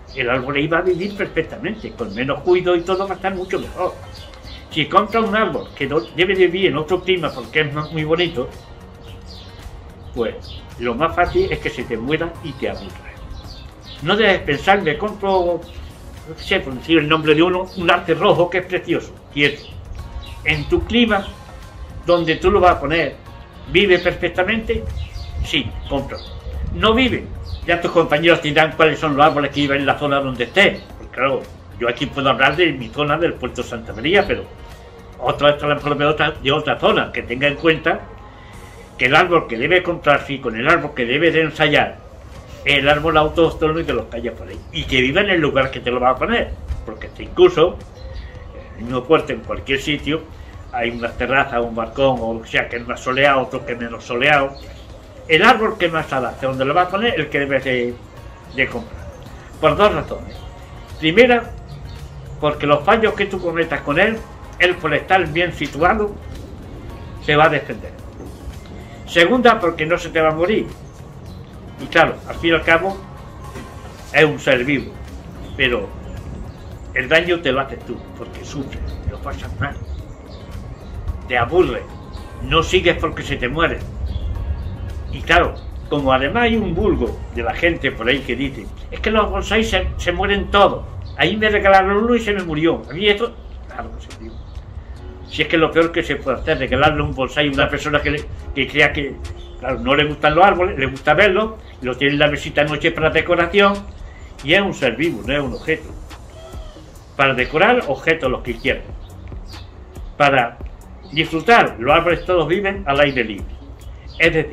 el árbol ahí va a vivir perfectamente, con menos cuidado y todo va a estar mucho mejor. Si compras un árbol que no debe de vivir en otro clima porque es muy bonito, pues lo más fácil es que se te muera y te aburra. No debes pensar, me compro, no sé, por decir el nombre de uno, un arte rojo que es precioso, quieto. En tu clima, donde tú lo vas a poner, ¿vive perfectamente? Sí, compra. ¿No vive? Ya tus compañeros te dirán cuáles son los árboles que viven en la zona donde estés. Porque claro, yo aquí puedo hablar de mi zona del Puerto Santa María, pero otra vez de otra, de otra zona, que tenga en cuenta que el árbol que debe comprarse con el árbol que debe de ensayar es el árbol autóctono y de los que haya por ahí. Y que viva en el lugar que te lo va a poner. Porque incluso, en el mismo puerto, en cualquier sitio, hay una terraza, un balcón, o lo que sea, que es más soleado, otro que es menos soleado. El árbol que más adapte donde lo va a poner, el que debes de, de comprar. Por dos razones. Primera, porque los fallos que tú cometas con él, él por estar bien situado, se va a defender. Segunda, porque no se te va a morir. Y claro, al fin y al cabo, es un ser vivo. Pero el daño te lo haces tú, porque sufres, lo pasas mal. Te aburre, no sigues porque se te muere. Y claro, como además hay un vulgo de la gente por ahí que dice, es que los bonsáis se, se mueren todos. Ahí me regalaron uno y se me murió. A mí esto, claro que se murió. Si es que lo peor que se puede hacer, regalarle un bonsái a una persona que, le, que crea que, claro, no le gustan los árboles, le gusta verlos, lo tiene en la mesita noche para decoración, y es un ser vivo, no es un objeto. Para decorar, objetos los que quieran. Para disfrutar, los árboles todos viven al aire libre. Es decir,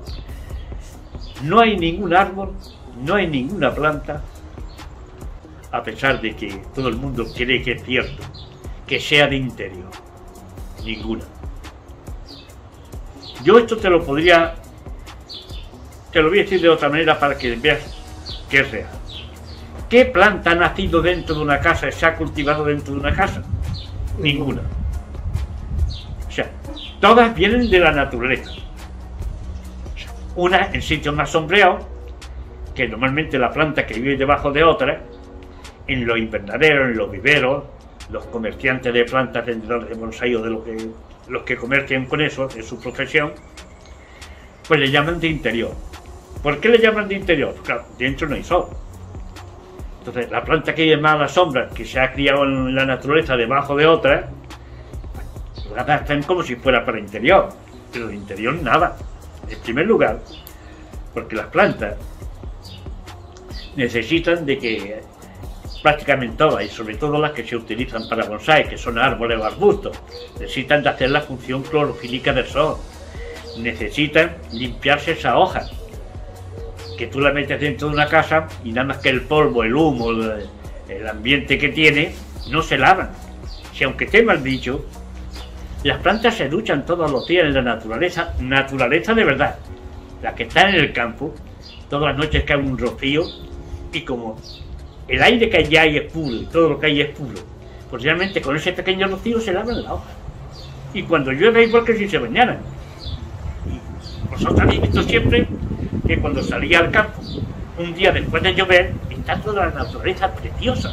no hay ningún árbol, no hay ninguna planta, a pesar de que todo el mundo cree que es cierto, que sea de interior. Ninguna. Yo esto te lo podría, te lo voy a decir de otra manera para que veas que es real. ¿Qué planta ha nacido dentro de una casa y se ha cultivado dentro de una casa? Ninguna. O sea, todas vienen de la naturaleza. Una en sitios más sombreados, que normalmente la planta que vive debajo de otra, en los invernaderos, en los viveros, los comerciantes de plantas vendedores de bonsái o de lo que, los que comercian con eso, de su profesión, pues le llaman de interior. ¿Por qué le llaman de interior? Claro, dentro no hay sol. Entonces, la planta que vive más a la sombra, que se ha criado en la naturaleza debajo de otra, la adaptan como si fuera para el interior, pero de interior nada. En primer lugar, porque las plantas necesitan de que prácticamente todas, y sobre todo las que se utilizan para bonsái, que son árboles o arbustos, necesitan de hacer la función clorofílica del sol. Necesitan limpiarse esa hoja, que tú la metes dentro de una casa y nada más que el polvo, el humo, el, el ambiente que tiene, no se lavan. Si aunque esté mal dicho, las plantas se duchan todos los días en la naturaleza, naturaleza de verdad, las que están en el campo, todas las noches cae un rocío, y como el aire que allá hay es puro y todo lo que hay es puro, pues realmente con ese pequeño rocío se lavan la hoja. Y cuando llueve igual que si se bañaran. Y vosotros habéis visto siempre que cuando salía al campo, un día después de llover, está toda la naturaleza preciosa.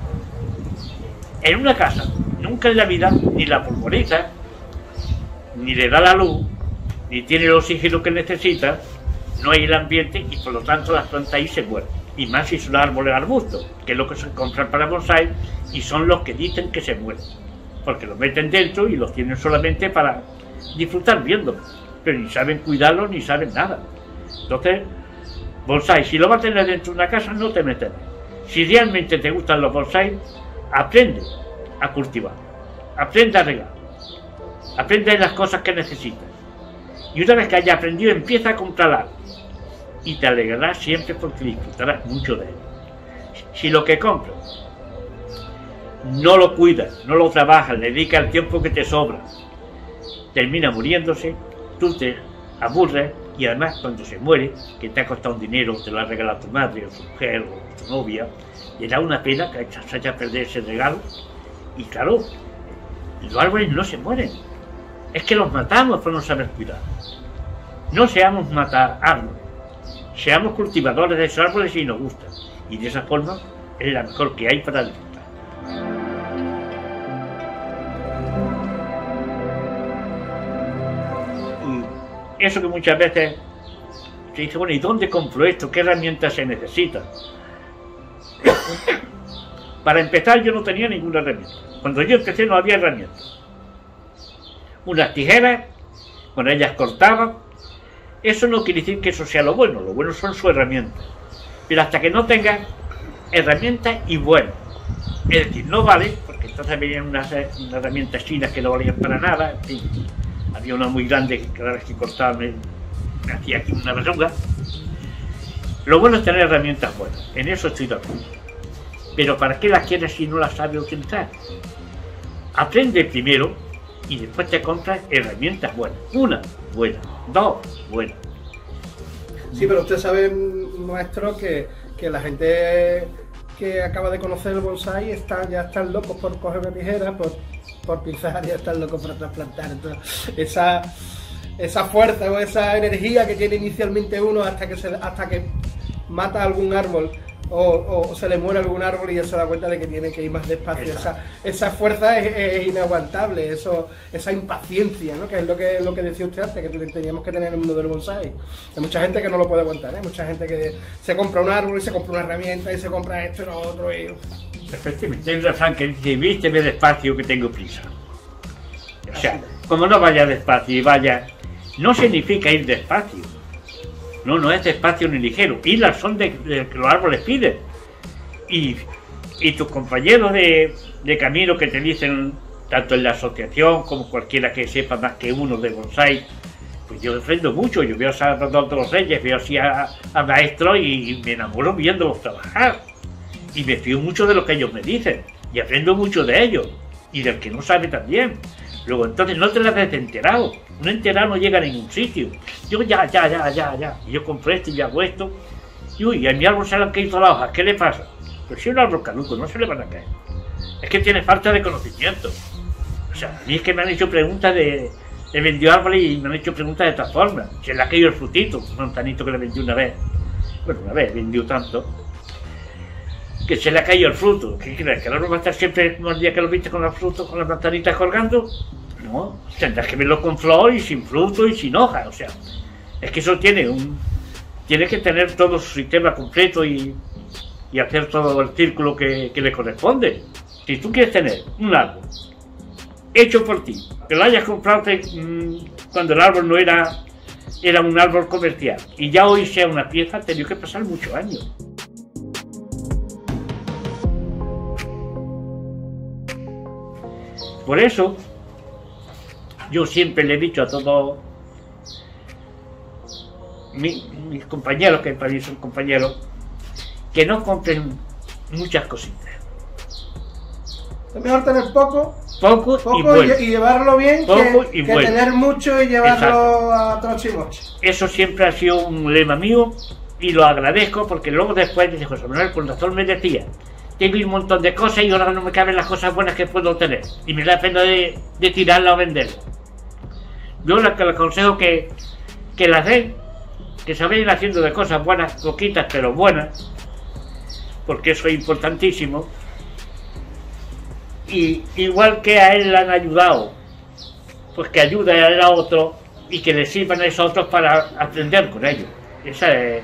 En una casa, nunca en la vida, ni la polvoriza, ni le da la luz, ni tiene el oxígeno que necesita, no hay el ambiente y por lo tanto las plantas ahí se mueren. Y más si son árboles arbustos, que es lo que se compran para bonsái, y son los que dicen que se mueren. Porque los meten dentro y los tienen solamente para disfrutar viéndolos, pero ni saben cuidarlos ni saben nada. Entonces, bonsái, si lo vas a tener dentro de una casa, no te metes. Si realmente te gustan los bonsái, aprende a cultivar, aprende a regar, aprende las cosas que necesitas. Y una vez que hayas aprendido, empieza a comprar algo. Y te alegrarás siempre porque disfrutarás mucho de él. Si lo que compras no lo cuidas, no lo trabajas, le dedicas el tiempo que te sobra, termina muriéndose, tú te aburres y además cuando se muere, que te ha costado un dinero, te lo ha regalado tu madre o tu mujer o tu novia, le da una pena que se haya perdido ese regalo. Y claro, los árboles no se mueren, es que los matamos por no saber cuidar. No seamos matar árboles, seamos cultivadores de esos árboles si nos gustan, y de esa forma es la mejor que hay para disfrutar. Eso que muchas veces se dice, bueno, ¿y dónde compro esto? ¿Qué herramientas se necesitan? Para empezar, yo no tenía ninguna herramienta. Cuando yo empecé no había herramientas. Unas tijeras, con ellas cortaba. Eso no quiere decir que eso sea lo bueno, lo bueno son sus herramientas. Pero hasta que no tengas herramientas y buenas. Es decir, no vale, porque entonces venían unas, unas herramientas chinas que no valían para nada, en fin. Había una muy grande que cada vez que cortaba me, me hacía aquí una verruga. Lo bueno es tener herramientas buenas, en eso estoy de acuerdo. Pero ¿para qué las quieres si no las sabes utilizar? Aprende primero y después te compras herramientas buenas. Una buena, dos buenas. Sí, pero usted sabe, maestro, que, que la gente que acaba de conocer el bonsái está, ya están locos por coger una tijera, por, por pinzar, ya están locos por trasplantar. Entonces, esa, esa fuerza o esa energía que tiene inicialmente uno hasta que, se, hasta que mata algún árbol o, o se le muere algún árbol y ya se da cuenta de que tiene que ir más despacio. Esa, esa fuerza es, es inaguantable, eso, esa impaciencia, ¿no? Que es lo que, lo que decía usted antes, que teníamos que tener en el mundo del bonsái. Hay mucha gente que no lo puede aguantar, ¿eh? Mucha gente que se compra un árbol y se compra una herramienta y se compra esto y lo otro. Y... Efectivamente, hay un refrán que dice, vísteme despacio que tengo prisa. O sea, como no vaya despacio y vaya, no significa ir despacio. No, no es despacio ni ligero. Ir al son de, de que los árboles piden. Y, y tus compañeros de, de camino que te dicen, tanto en la asociación como cualquiera que sepa más que uno de bonsái, pues yo aprendo mucho. Yo veo a Salvador de los Reyes, veo así a, a maestros y, y me enamoro viéndolos trabajar. Y me fío mucho de lo que ellos me dicen. Y aprendo mucho de ellos. Y del que no sabe también. Luego, entonces, no te las des de enterado. Un enterado no llega a ningún sitio. Yo ya, ya, ya, ya, ya. Y yo compro esto y hago esto. Y uy, a mi árbol se le han caído las hojas. ¿Qué le pasa? Pues si es un árbol caduco, no se le van a caer. Es que tiene falta de conocimiento. O sea, a mí es que me han hecho preguntas de... He vendido árboles y me han hecho preguntas de esta forma. Se le ha caído el frutito. Un manzanito que le vendí una vez. Bueno, una vez, vendió tanto. Que se le ha caído el fruto. ¿Qué crees? ¿Que el árbol va a estar siempre como el día que lo viste con los frutos, con las manzanitas colgando? No, tendrás que verlo con flor y sin fruto y sin hoja. O sea, es que eso tiene un... Tiene que tener todo su sistema completo y, y hacer todo el círculo que, que le corresponde. Si tú quieres tener un árbol hecho por ti, que lo hayas comprado mmm, cuando el árbol no era, era un árbol comercial, y ya hoy sea una pieza, ha tenido que pasar muchos años. Por eso, yo siempre le he dicho a todos mi, mis compañeros, que para mí son compañeros, que no compren muchas cositas. Es mejor tener poco, poco, poco y, bueno. y, y llevarlo bien poco que, y que bueno. tener mucho y llevarlo Exacto. a trochimoche. Eso siempre ha sido un lema mío y lo agradezco porque luego después dice José Manuel, con razón me decía, tengo un montón de cosas y ahora no me caben las cosas buenas que puedo tener y me da pena de, de tirarla o venderla. Yo les aconsejo que, que las den, que se vayan haciendo de cosas buenas, poquitas pero buenas, porque eso es importantísimo. Y igual que a él le han ayudado, pues que ayude a él a otro y que le sirvan a esos otros para aprender con ellos. Esa es...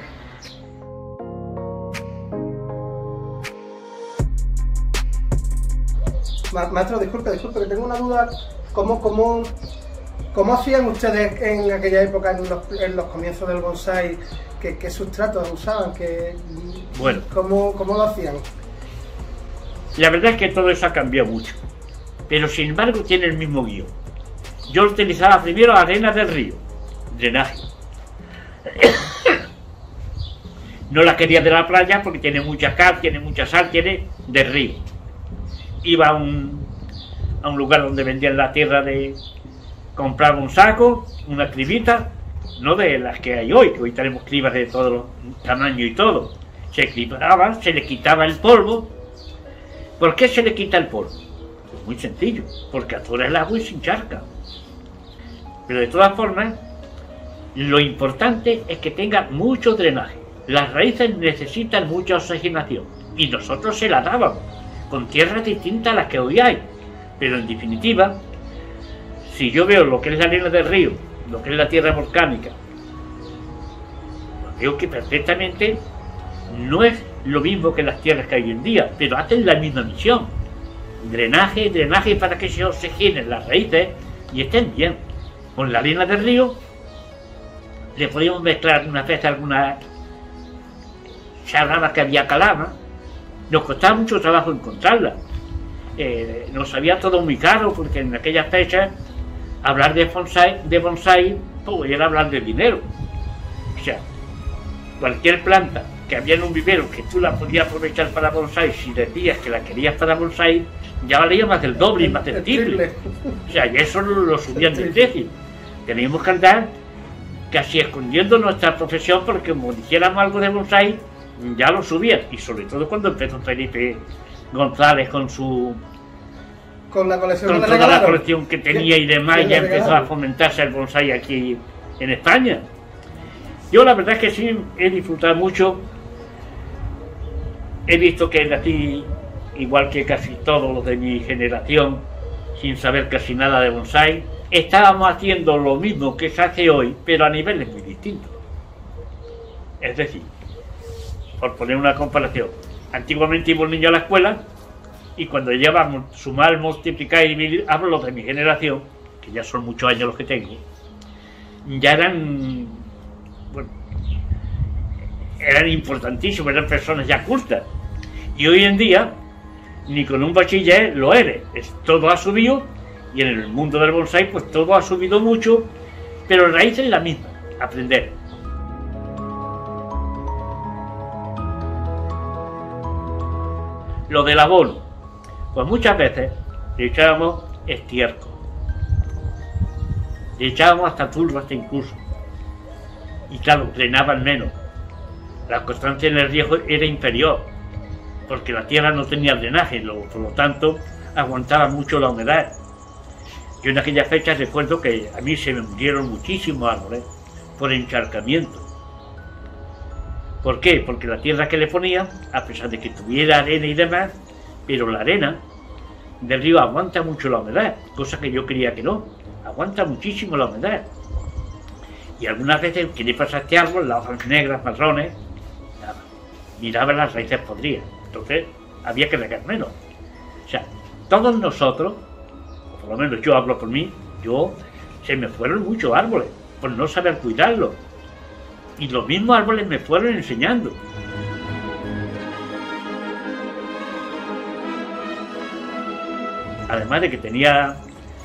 Maestro, disculpe, disculpe, que tengo una duda. ¿Cómo, cómo, cómo hacían ustedes en aquella época, en los, en los comienzos del bonsái? ¿Qué, qué sustratos usaban? ¿Qué, bueno, ¿cómo, ¿Cómo lo hacían? La verdad es que todo eso ha cambiado mucho, pero sin embargo tiene el mismo guión. Yo utilizaba primero arena del río, drenaje. No la quería de la playa porque tiene mucha cal, tiene mucha sal, tiene del río. Iba a un, a un lugar donde vendían la tierra de... Compraba un saco, una cribita, no de las que hay hoy, que hoy tenemos cribas de todo los tamaños y todo. Se cribaba, se le quitaba el polvo. ¿Por qué se le quita el polvo? Pues muy sencillo, porque atora el agua y se encharca. Pero de todas formas, lo importante es que tenga mucho drenaje. Las raíces necesitan mucha oxigenación. y nosotros se la dábamos, con tierras distintas a las que hoy hay. Pero en definitiva, si yo veo lo que es la arena del río, lo que es la tierra volcánica, veo que perfectamente no es lo mismo que las tierras que hay hoy en día, pero hacen la misma misión. Drenaje, drenaje para que se oxigenen las raíces y estén bien. Con la arena del río le podíamos mezclar una vez alguna, se hablaba que había calama, nos costaba mucho trabajo encontrarla. Eh, nos salía todo muy caro porque en aquellas fechas hablar de bonsai, de bonsai pues era hablar de dinero. O sea, cualquier planta que había en un vivero que tú la podías aprovechar para bonsai, si decías que la querías para bonsai, ya valía más del doble y más del triple. O sea, y eso lo, lo subían de precio. Teníamos que andar casi escondiendo nuestra profesión porque como dijéramos algo de bonsai, ya lo subían. Y sobre todo cuando empezó Felipe González con su... Con la colección, con que toda la colección que tenía y demás, ya empezó a fomentarse el bonsai aquí en España. Yo la verdad es que sí he disfrutado mucho. He visto que nací igual que casi todos los de mi generación, sin saber casi nada de bonsai. Estábamos haciendo lo mismo que se hace hoy, pero a niveles muy distintos. Es decir, por poner una comparación, antiguamente iba un niño a la escuela y cuando llevamos sumar, multiplicar y dividir, hablo de mi generación, que ya son muchos años los que tengo, ya eran, bueno, eran importantísimos, eran personas ya cultas. Y hoy en día, ni con un bachiller lo eres, es, todo ha subido, y en el mundo del bonsai pues todo ha subido mucho, pero la raíz es la misma, aprender. Lo del abono, pues muchas veces le echábamos estiércol, le echábamos hasta turba, hasta incluso, y claro, drenaban menos, la constancia en el riego era inferior, porque la tierra no tenía drenaje, lo, por lo tanto aguantaba mucho la humedad. Yo en aquellas fechas recuerdo que a mí se me murieron muchísimos árboles por encharcamiento. ¿Por qué? Porque la tierra que le ponía, a pesar de que tuviera arena y demás, pero la arena del río aguanta mucho la humedad, cosa que yo creía que no, aguanta muchísimo la humedad. Y algunas veces que le pasa a este árbol, las hojas negras, marrones, nada, miraba las raíces podridas, entonces había que regar menos. O sea, todos nosotros, o por lo menos yo hablo por mí, yo, se me fueron muchos árboles, por no saber cuidarlos. Y los mismos árboles me fueron enseñando. Además de que tenía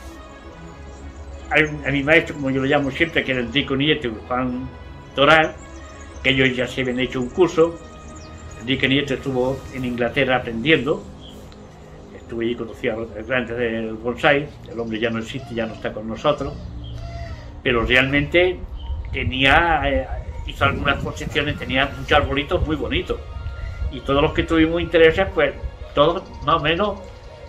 a, a mi maestro, como yo lo llamo siempre, que era Enrique Nieto y Juan Toral, que ellos ya se habían hecho un curso. Enrique Nieto estuvo en Inglaterra aprendiendo, estuve allí, conocí a los grandes del bonsai, el hombre ya no existe, ya no está con nosotros, pero realmente tenía... Eh, hizo algunas posiciones, tenía muchos arbolitos muy bonitos. Y todos los que tuvimos intereses, pues todos más o menos.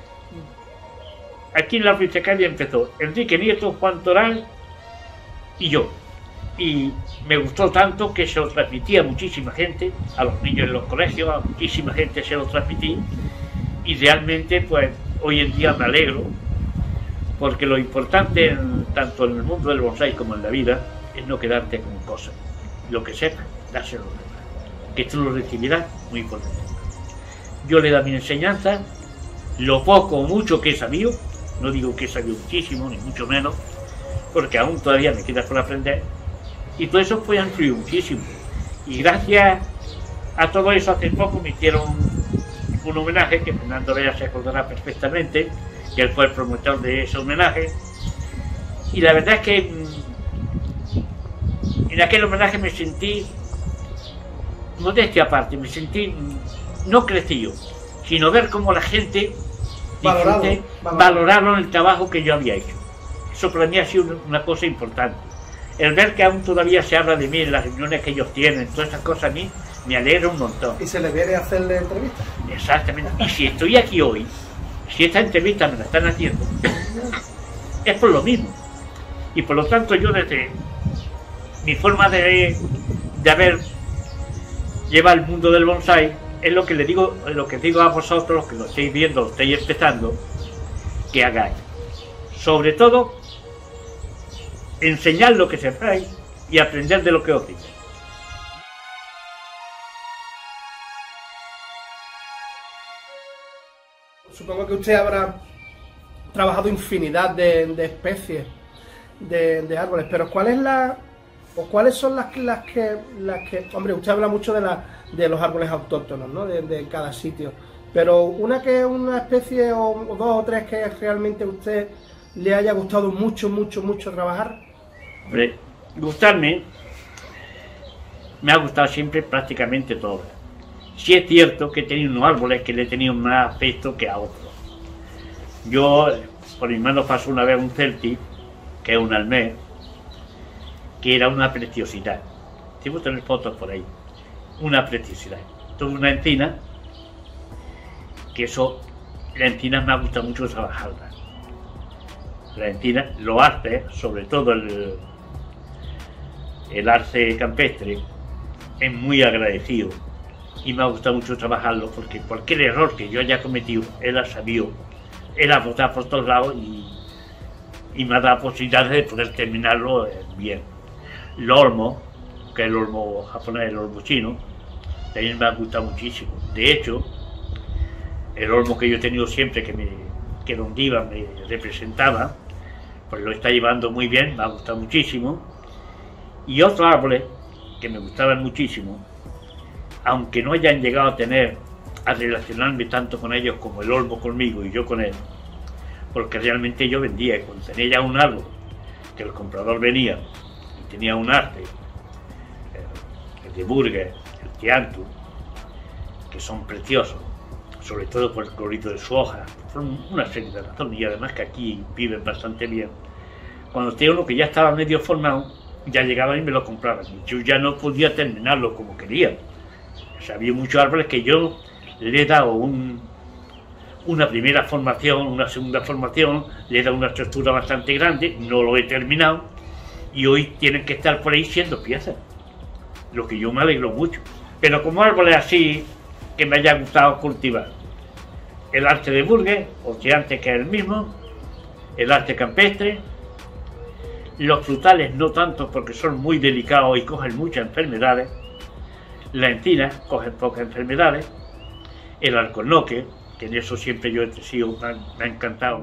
Aquí en la Frisecalia empezó Enrique Nieto, Juan Toral y yo. Y me gustó tanto que se lo transmití a muchísima gente, a los niños en los colegios, a muchísima gente se lo transmití. Y realmente, pues hoy en día me alegro, porque lo importante, en, tanto en el mundo del bonsai como en la vida, es no quedarte con cosas. Lo que sepa, dárselo a los demás, que tú lo recibirás, muy importante. Yo le da mi enseñanza, lo poco o mucho que he sabido, no digo que he sabido muchísimo, ni mucho menos, porque aún todavía me queda por aprender, y todo eso fue influido muchísimo. Y gracias a todo eso, hace poco me hicieron un homenaje, que Fernando Vea se acordará perfectamente, que él fue el promotor de ese homenaje, y la verdad es que en aquel homenaje me sentí, modestia aparte, me sentí no crecido, sino ver cómo la gente valorado, disfrute, valorado. valoraron el trabajo que yo había hecho. Eso para mí ha sido una cosa importante. El ver que aún todavía se habla de mí en las reuniones que ellos tienen, todas esas cosas a mí me alegra un montón. ¿Y se le viene a hacerle entrevistas? Exactamente. Y si estoy aquí hoy, si esta entrevista me la están haciendo, es por lo mismo. Y por lo tanto yo desde mi forma de, de haber llevado el mundo del bonsai, es lo que le digo, lo que digo a vosotros, los que lo estáis viendo, lo estáis empezando, que hagáis. Sobre todo, enseñar lo que sepáis y aprender de lo que os digo. Supongo que usted habrá trabajado infinidad de, de especies de, de árboles, pero ¿cuál es la o cuáles son las, las que las que hombre, usted habla mucho de la de los árboles autóctonos, ¿no? De, de cada sitio, pero una que una especie o, o dos o tres que realmente a usted le haya gustado mucho, mucho, mucho trabajar. Hombre, gustarme me ha gustado siempre prácticamente todo. Sí es cierto que he tenido unos árboles que le he tenido más afecto que a otros. Yo, por mis manos pasó una vez un celtic, que es un almer, que era una preciosidad. Tengo que tener fotos por ahí. Una preciosidad. Tuve una encina, que eso, la encina me ha gustado mucho trabajarla. La encina, los arces, sobre todo el, el arce campestre, es muy agradecido. Y me ha gustado mucho trabajarlo porque cualquier error que yo haya cometido, él ha sabido, él ha botado por todos lados y, y me ha dado posibilidades de poder terminarlo bien. El olmo, que es el olmo japonés, el olmo chino, también me ha gustado muchísimo. De hecho, el olmo que yo he tenido siempre, que, me, que donde iba me representaba, pues lo está llevando muy bien, me ha gustado muchísimo. Y otros árboles que me gustaban muchísimo, aunque no hayan llegado a tener, a relacionarme tanto con ellos como el olmo conmigo y yo con él, porque realmente yo vendía, y cuando tenía ya un árbol, que el comprador venía y tenía un arte, el de Burger, el Tiantu, que son preciosos, sobre todo por el colorito de su hoja, por una serie de razones, y además que aquí viven bastante bien. Cuando tenía uno que ya estaba medio formado, ya llegaban y me lo compraban, y yo ya no podía terminarlo como quería. O sea, había muchos árboles que yo le he dado un, una primera formación, una segunda formación, le he dado una estructura bastante grande, no lo he terminado y hoy tienen que estar por ahí siendo piezas, lo que yo me alegro mucho. Pero como árboles así que me haya gustado cultivar, el arte de Burger, o que antes que es el mismo, el arte campestre, los frutales no tanto porque son muy delicados y cogen muchas enfermedades. La encina coge pocas enfermedades, el alcornoque, que en eso siempre yo he sido, me ha, me ha encantado.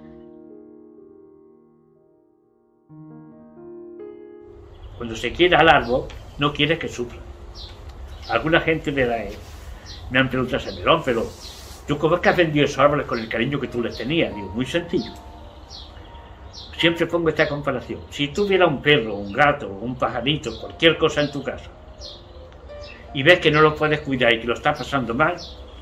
Cuando se quiere al árbol, no quieres que sufra. Alguna gente me, da, me han preguntado, Salmerón, pero ¿tú cómo es que has vendido esos árboles con el cariño que tú les tenías? Digo, muy sencillo. Siempre pongo esta comparación. Si tuvieras un perro, un gato, un pajarito, cualquier cosa en tu casa, y ves que no lo puedes cuidar y que lo estás pasando mal,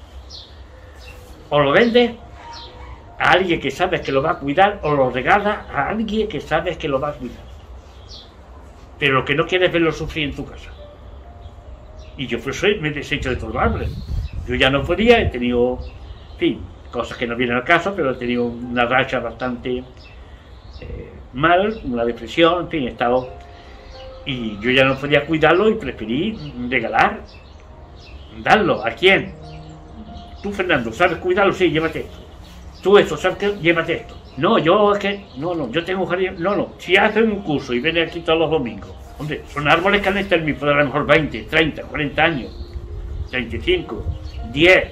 o lo vendes a alguien que sabes que lo va a cuidar, o lo regalas a alguien que sabes que lo va a cuidar. Pero lo que no quieres es verlo sufrir en tu casa. Y yo por eso me he deshecho de todos los árboles. Yo ya no podía, he tenido, en fin, cosas que no vienen al caso, pero he tenido una racha bastante eh, mal, una depresión, en fin, he estado... Y yo ya no podía cuidarlo y preferí regalar, darlo. ¿A quién? Tú, Fernando, ¿sabes cuidarlo? Sí, llévate esto. Tú esto, ¿sabes qué? Llévate esto. No, yo es que, no, no, yo tengo un jardín, no, no. Si hacen un curso y vienen aquí todos los domingos, hombre, son árboles que han estado en mi poder a lo mejor veinte, treinta, cuarenta años, treinta y cinco, diez.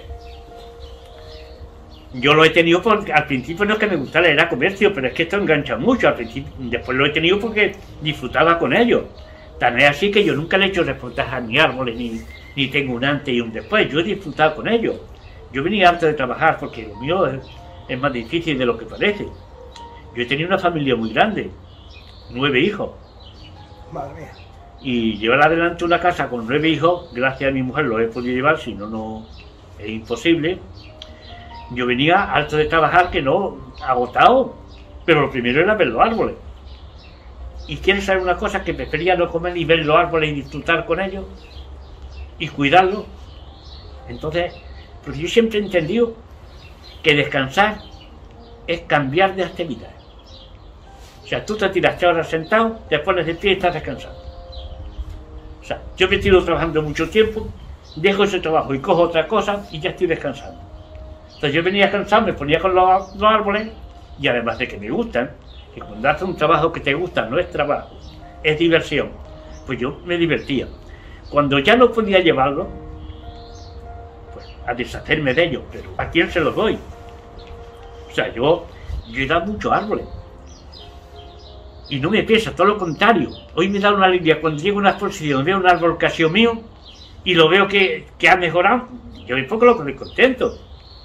Yo lo he tenido porque al principio no es que me gustara, era comercio, pero es que esto engancha mucho. Al principio, después lo he tenido porque disfrutaba con ellos. Tan es así que yo nunca le he hecho reportaje a mis árboles, ni, ni tengo un antes y un después. Yo he disfrutado con ellos. Yo venía harto de trabajar porque lo mío es, es más difícil de lo que parece. Yo he tenido una familia muy grande, nueve hijos. Madre mía. Y llevar adelante una casa con nueve hijos, gracias a mi mujer lo he podido llevar, si no, no es imposible. Yo venía harto de trabajar, que no, agotado, pero lo primero era ver los árboles. ¿Y quieres saber una cosa? Que prefería no comer ni ver los árboles y disfrutar con ellos y cuidarlos. Entonces, porque yo siempre he entendido que descansar es cambiar de actividad. O sea, tú te tiras tres horas sentado, te pones de pie y estás descansando. O sea, yo me tiro trabajando mucho tiempo dejo ese trabajo y cojo otra cosa y ya estoy descansando. Entonces yo venía cansado, me ponía con los, los árboles, y además de que me gustan, que cuando haces un trabajo que te gusta no es trabajo, es diversión, pues yo me divertía. Cuando ya no podía llevarlo, pues a deshacerme de ellos, pero ¿a quién se los doy? O sea, yo, yo he dado muchos árboles. Y no me pesa, todo lo contrario. Hoy me da una alegría cuando llego a una exposición, veo un árbol que ha sido mío y lo veo que, que ha mejorado. Yo me pongo loco de contento.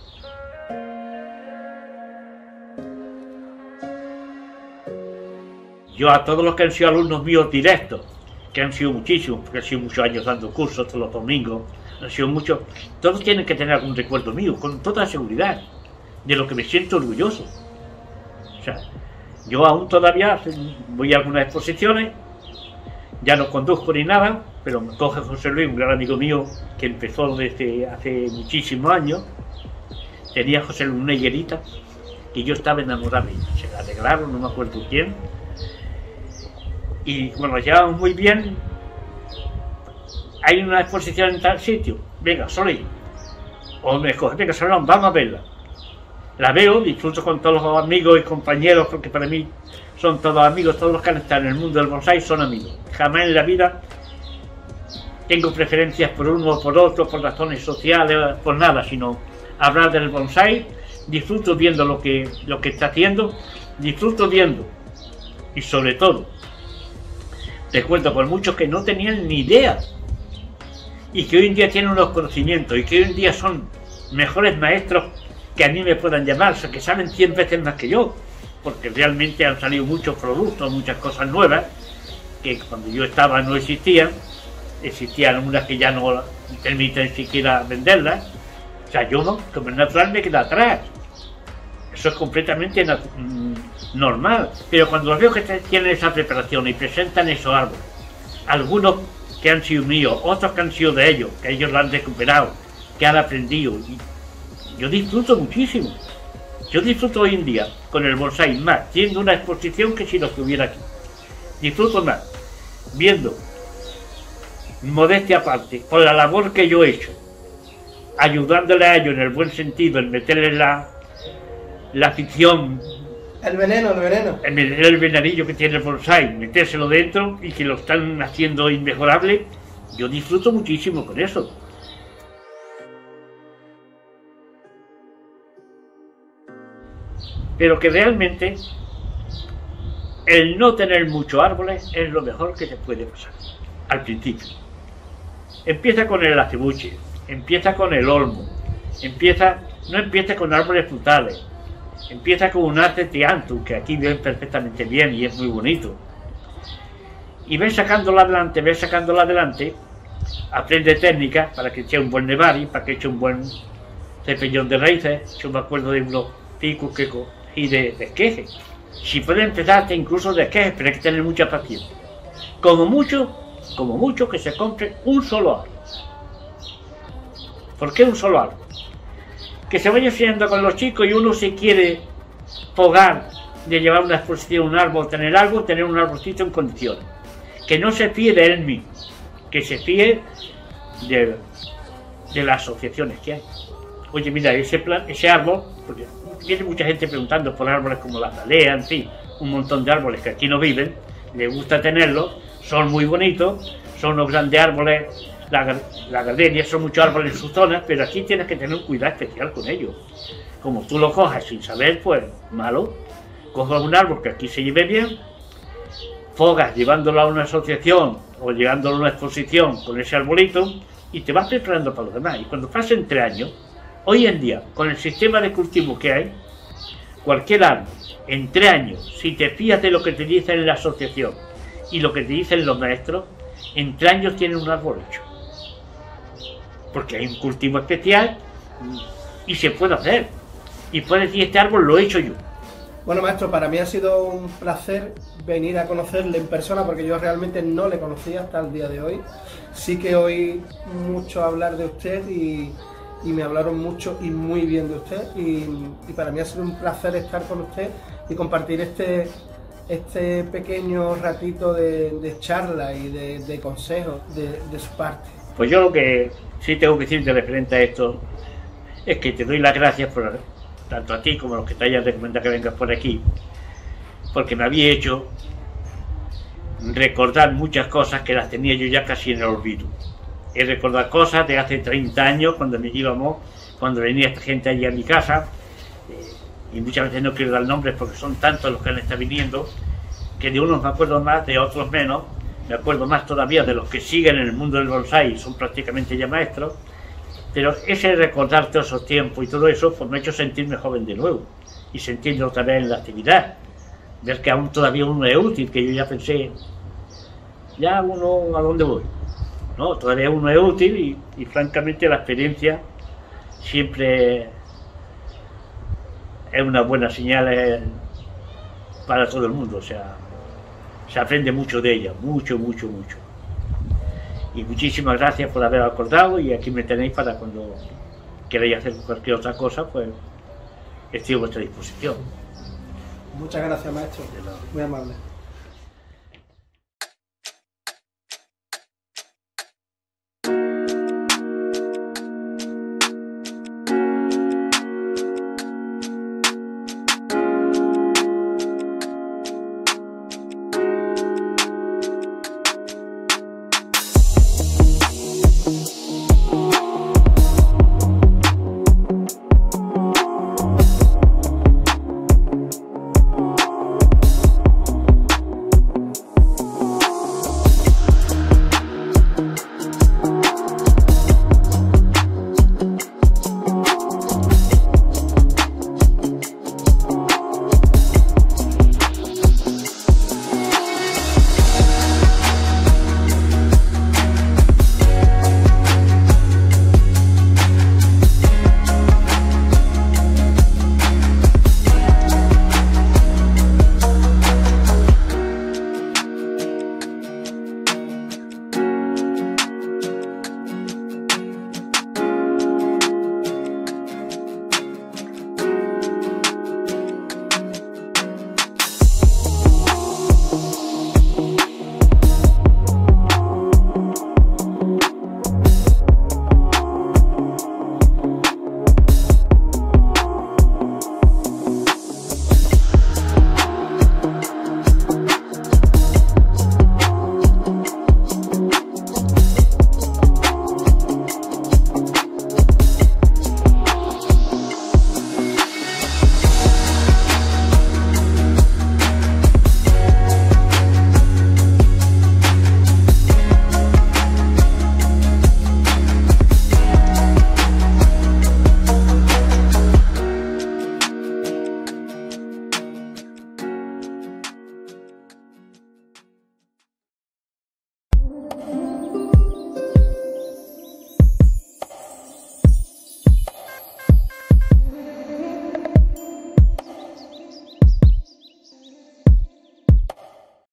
Yo a todos los que han sido alumnos míos directos, que han sido muchísimos, porque han sido muchos años dando cursos todos los domingos, han sido muchos, todos tienen que tener algún recuerdo mío, con toda seguridad, de lo que me siento orgulloso. O sea, yo aún todavía voy a algunas exposiciones, ya no conduzco ni nada, pero me coge José Luis, un gran amigo mío, que empezó desde hace muchísimos años. Tenía José Luis una higuerita, y yo estaba enamorado de ella, se la arreglaron, no me acuerdo quién. Y bueno, la llevamos muy bien. Hay una exposición en tal sitio, venga, Solís, o me coge, venga, Solón, vamos a verla. La veo, disfruto con todos los amigos y compañeros, porque para mí son todos amigos, todos los que han estado en el mundo del bonsái son amigos. Jamás en la vida tengo preferencias por uno o por otro, por razones sociales, por nada, sino hablar del bonsái. Disfruto viendo lo que, lo que está haciendo, disfruto viendo, y sobre todo, recuerdo por muchos que no tenían ni idea, y que hoy en día tienen unos conocimientos, y que hoy en día son mejores maestros que a mí me puedan llamar, o sea, que saben cien veces más que yo, porque realmente han salido muchos productos, muchas cosas nuevas, que cuando yo estaba no existían, existían unas que ya no permiten siquiera venderlas. O sea, yo no, como es natural, me queda atrás. Eso es completamente normal, pero cuando los veo que tienen esa preparación y presentan esos árboles, algunos que han sido míos, otros que han sido de ellos, que ellos lo han recuperado, que han aprendido, y yo disfruto muchísimo. Yo disfruto hoy en día con el bonsái más viendo una exposición que si lo estuviera aquí. Disfruto más viendo, modestia aparte, por la labor que yo he hecho, ayudándole a ellos en el buen sentido, en meterle la, la ficción, el veneno, el veneno, el, el venenillo que tiene el bonsái, metérselo dentro y que lo están haciendo inmejorable. Yo disfruto muchísimo con eso. Pero que realmente el no tener muchos árboles es lo mejor que te puede pasar al principio. Empieza con el acebuche, empieza con el olmo, empieza, no empieza con árboles frutales, empieza con un acetianthus, que aquí ven perfectamente bien y es muy bonito. Y ves sacándola adelante, ves sacándola adelante, aprende técnicas para que eche un buen nevari, para que eche un buen cepillón de raíces. Yo me acuerdo de unos picos que y de, de esqueje. Si puede empezar incluso de esqueje, pero hay que tener mucha paciencia. Como mucho, como mucho que se compre un solo árbol. ¿Por qué un solo árbol? Que se vaya enseñando con los chicos y uno se quiere fogar de llevar una exposición, un árbol, tener algo, tener un arbolcito en condiciones. Que no se fíe de él mismo, que se fíe de, de las asociaciones que hay. Oye, mira, ese, plan, ese árbol, porque viene mucha gente preguntando por árboles como la azalea, en fin, un montón de árboles que aquí no viven, les gusta tenerlos, son muy bonitos, son unos grandes árboles, la, la gardenia, son muchos árboles en su zona, pero aquí tienes que tener un cuidado especial con ellos. Como tú lo cojas sin saber, pues malo, cojas un árbol que aquí se lleve bien, fogas llevándolo a una asociación o llevándolo a una exposición con ese arbolito y te vas preparando para los demás. Y cuando pasen tres años, hoy en día, con el sistema de cultivo que hay, cualquier árbol, en tres años, si te fías de lo que te dicen en la asociación y lo que te dicen los maestros, en tres años tienes un árbol hecho. Porque hay un cultivo especial y se puede hacer. Y puedes decir, este árbol lo he hecho yo. Bueno, maestro, para mí ha sido un placer venir a conocerle en persona, porque yo realmente no le conocía hasta el día de hoy. Sí que oí mucho hablar de usted y... y me hablaron mucho y muy bien de usted, y, y para mí ha sido un placer estar con usted y compartir este, este pequeño ratito de, de charla y de, de consejos de, de su parte. Pues yo lo que sí tengo que decirte referente a esto es que te doy las gracias por, tanto a ti como a los que te hayan recomendado que vengas por aquí, porque me había hecho recordar muchas cosas que las tenía yo ya casi en el olvido. He recordado cosas de hace treinta años, cuando me íbamos, cuando venía esta gente allí a mi casa, eh, y muchas veces no quiero dar nombres porque son tantos los que han estado viniendo, que de unos me acuerdo más, de otros menos. Me acuerdo más todavía de los que siguen en el mundo del bonsai y son prácticamente ya maestros, pero ese recordar todos esos tiempos y todo eso pues me ha hecho sentirme joven de nuevo y sentirme otra vez en la actividad, ver que aún todavía uno es útil, que yo ya pensé, ya uno a dónde voy, no, todavía uno es útil y, y francamente la experiencia siempre es una buena señal eh, para todo el mundo, o sea, se aprende mucho de ella, mucho, mucho, mucho. Y muchísimas gracias por haber acordado y aquí me tenéis para cuando queráis hacer cualquier otra cosa, pues estoy a vuestra disposición. Muchas gracias, maestro. Muy amable.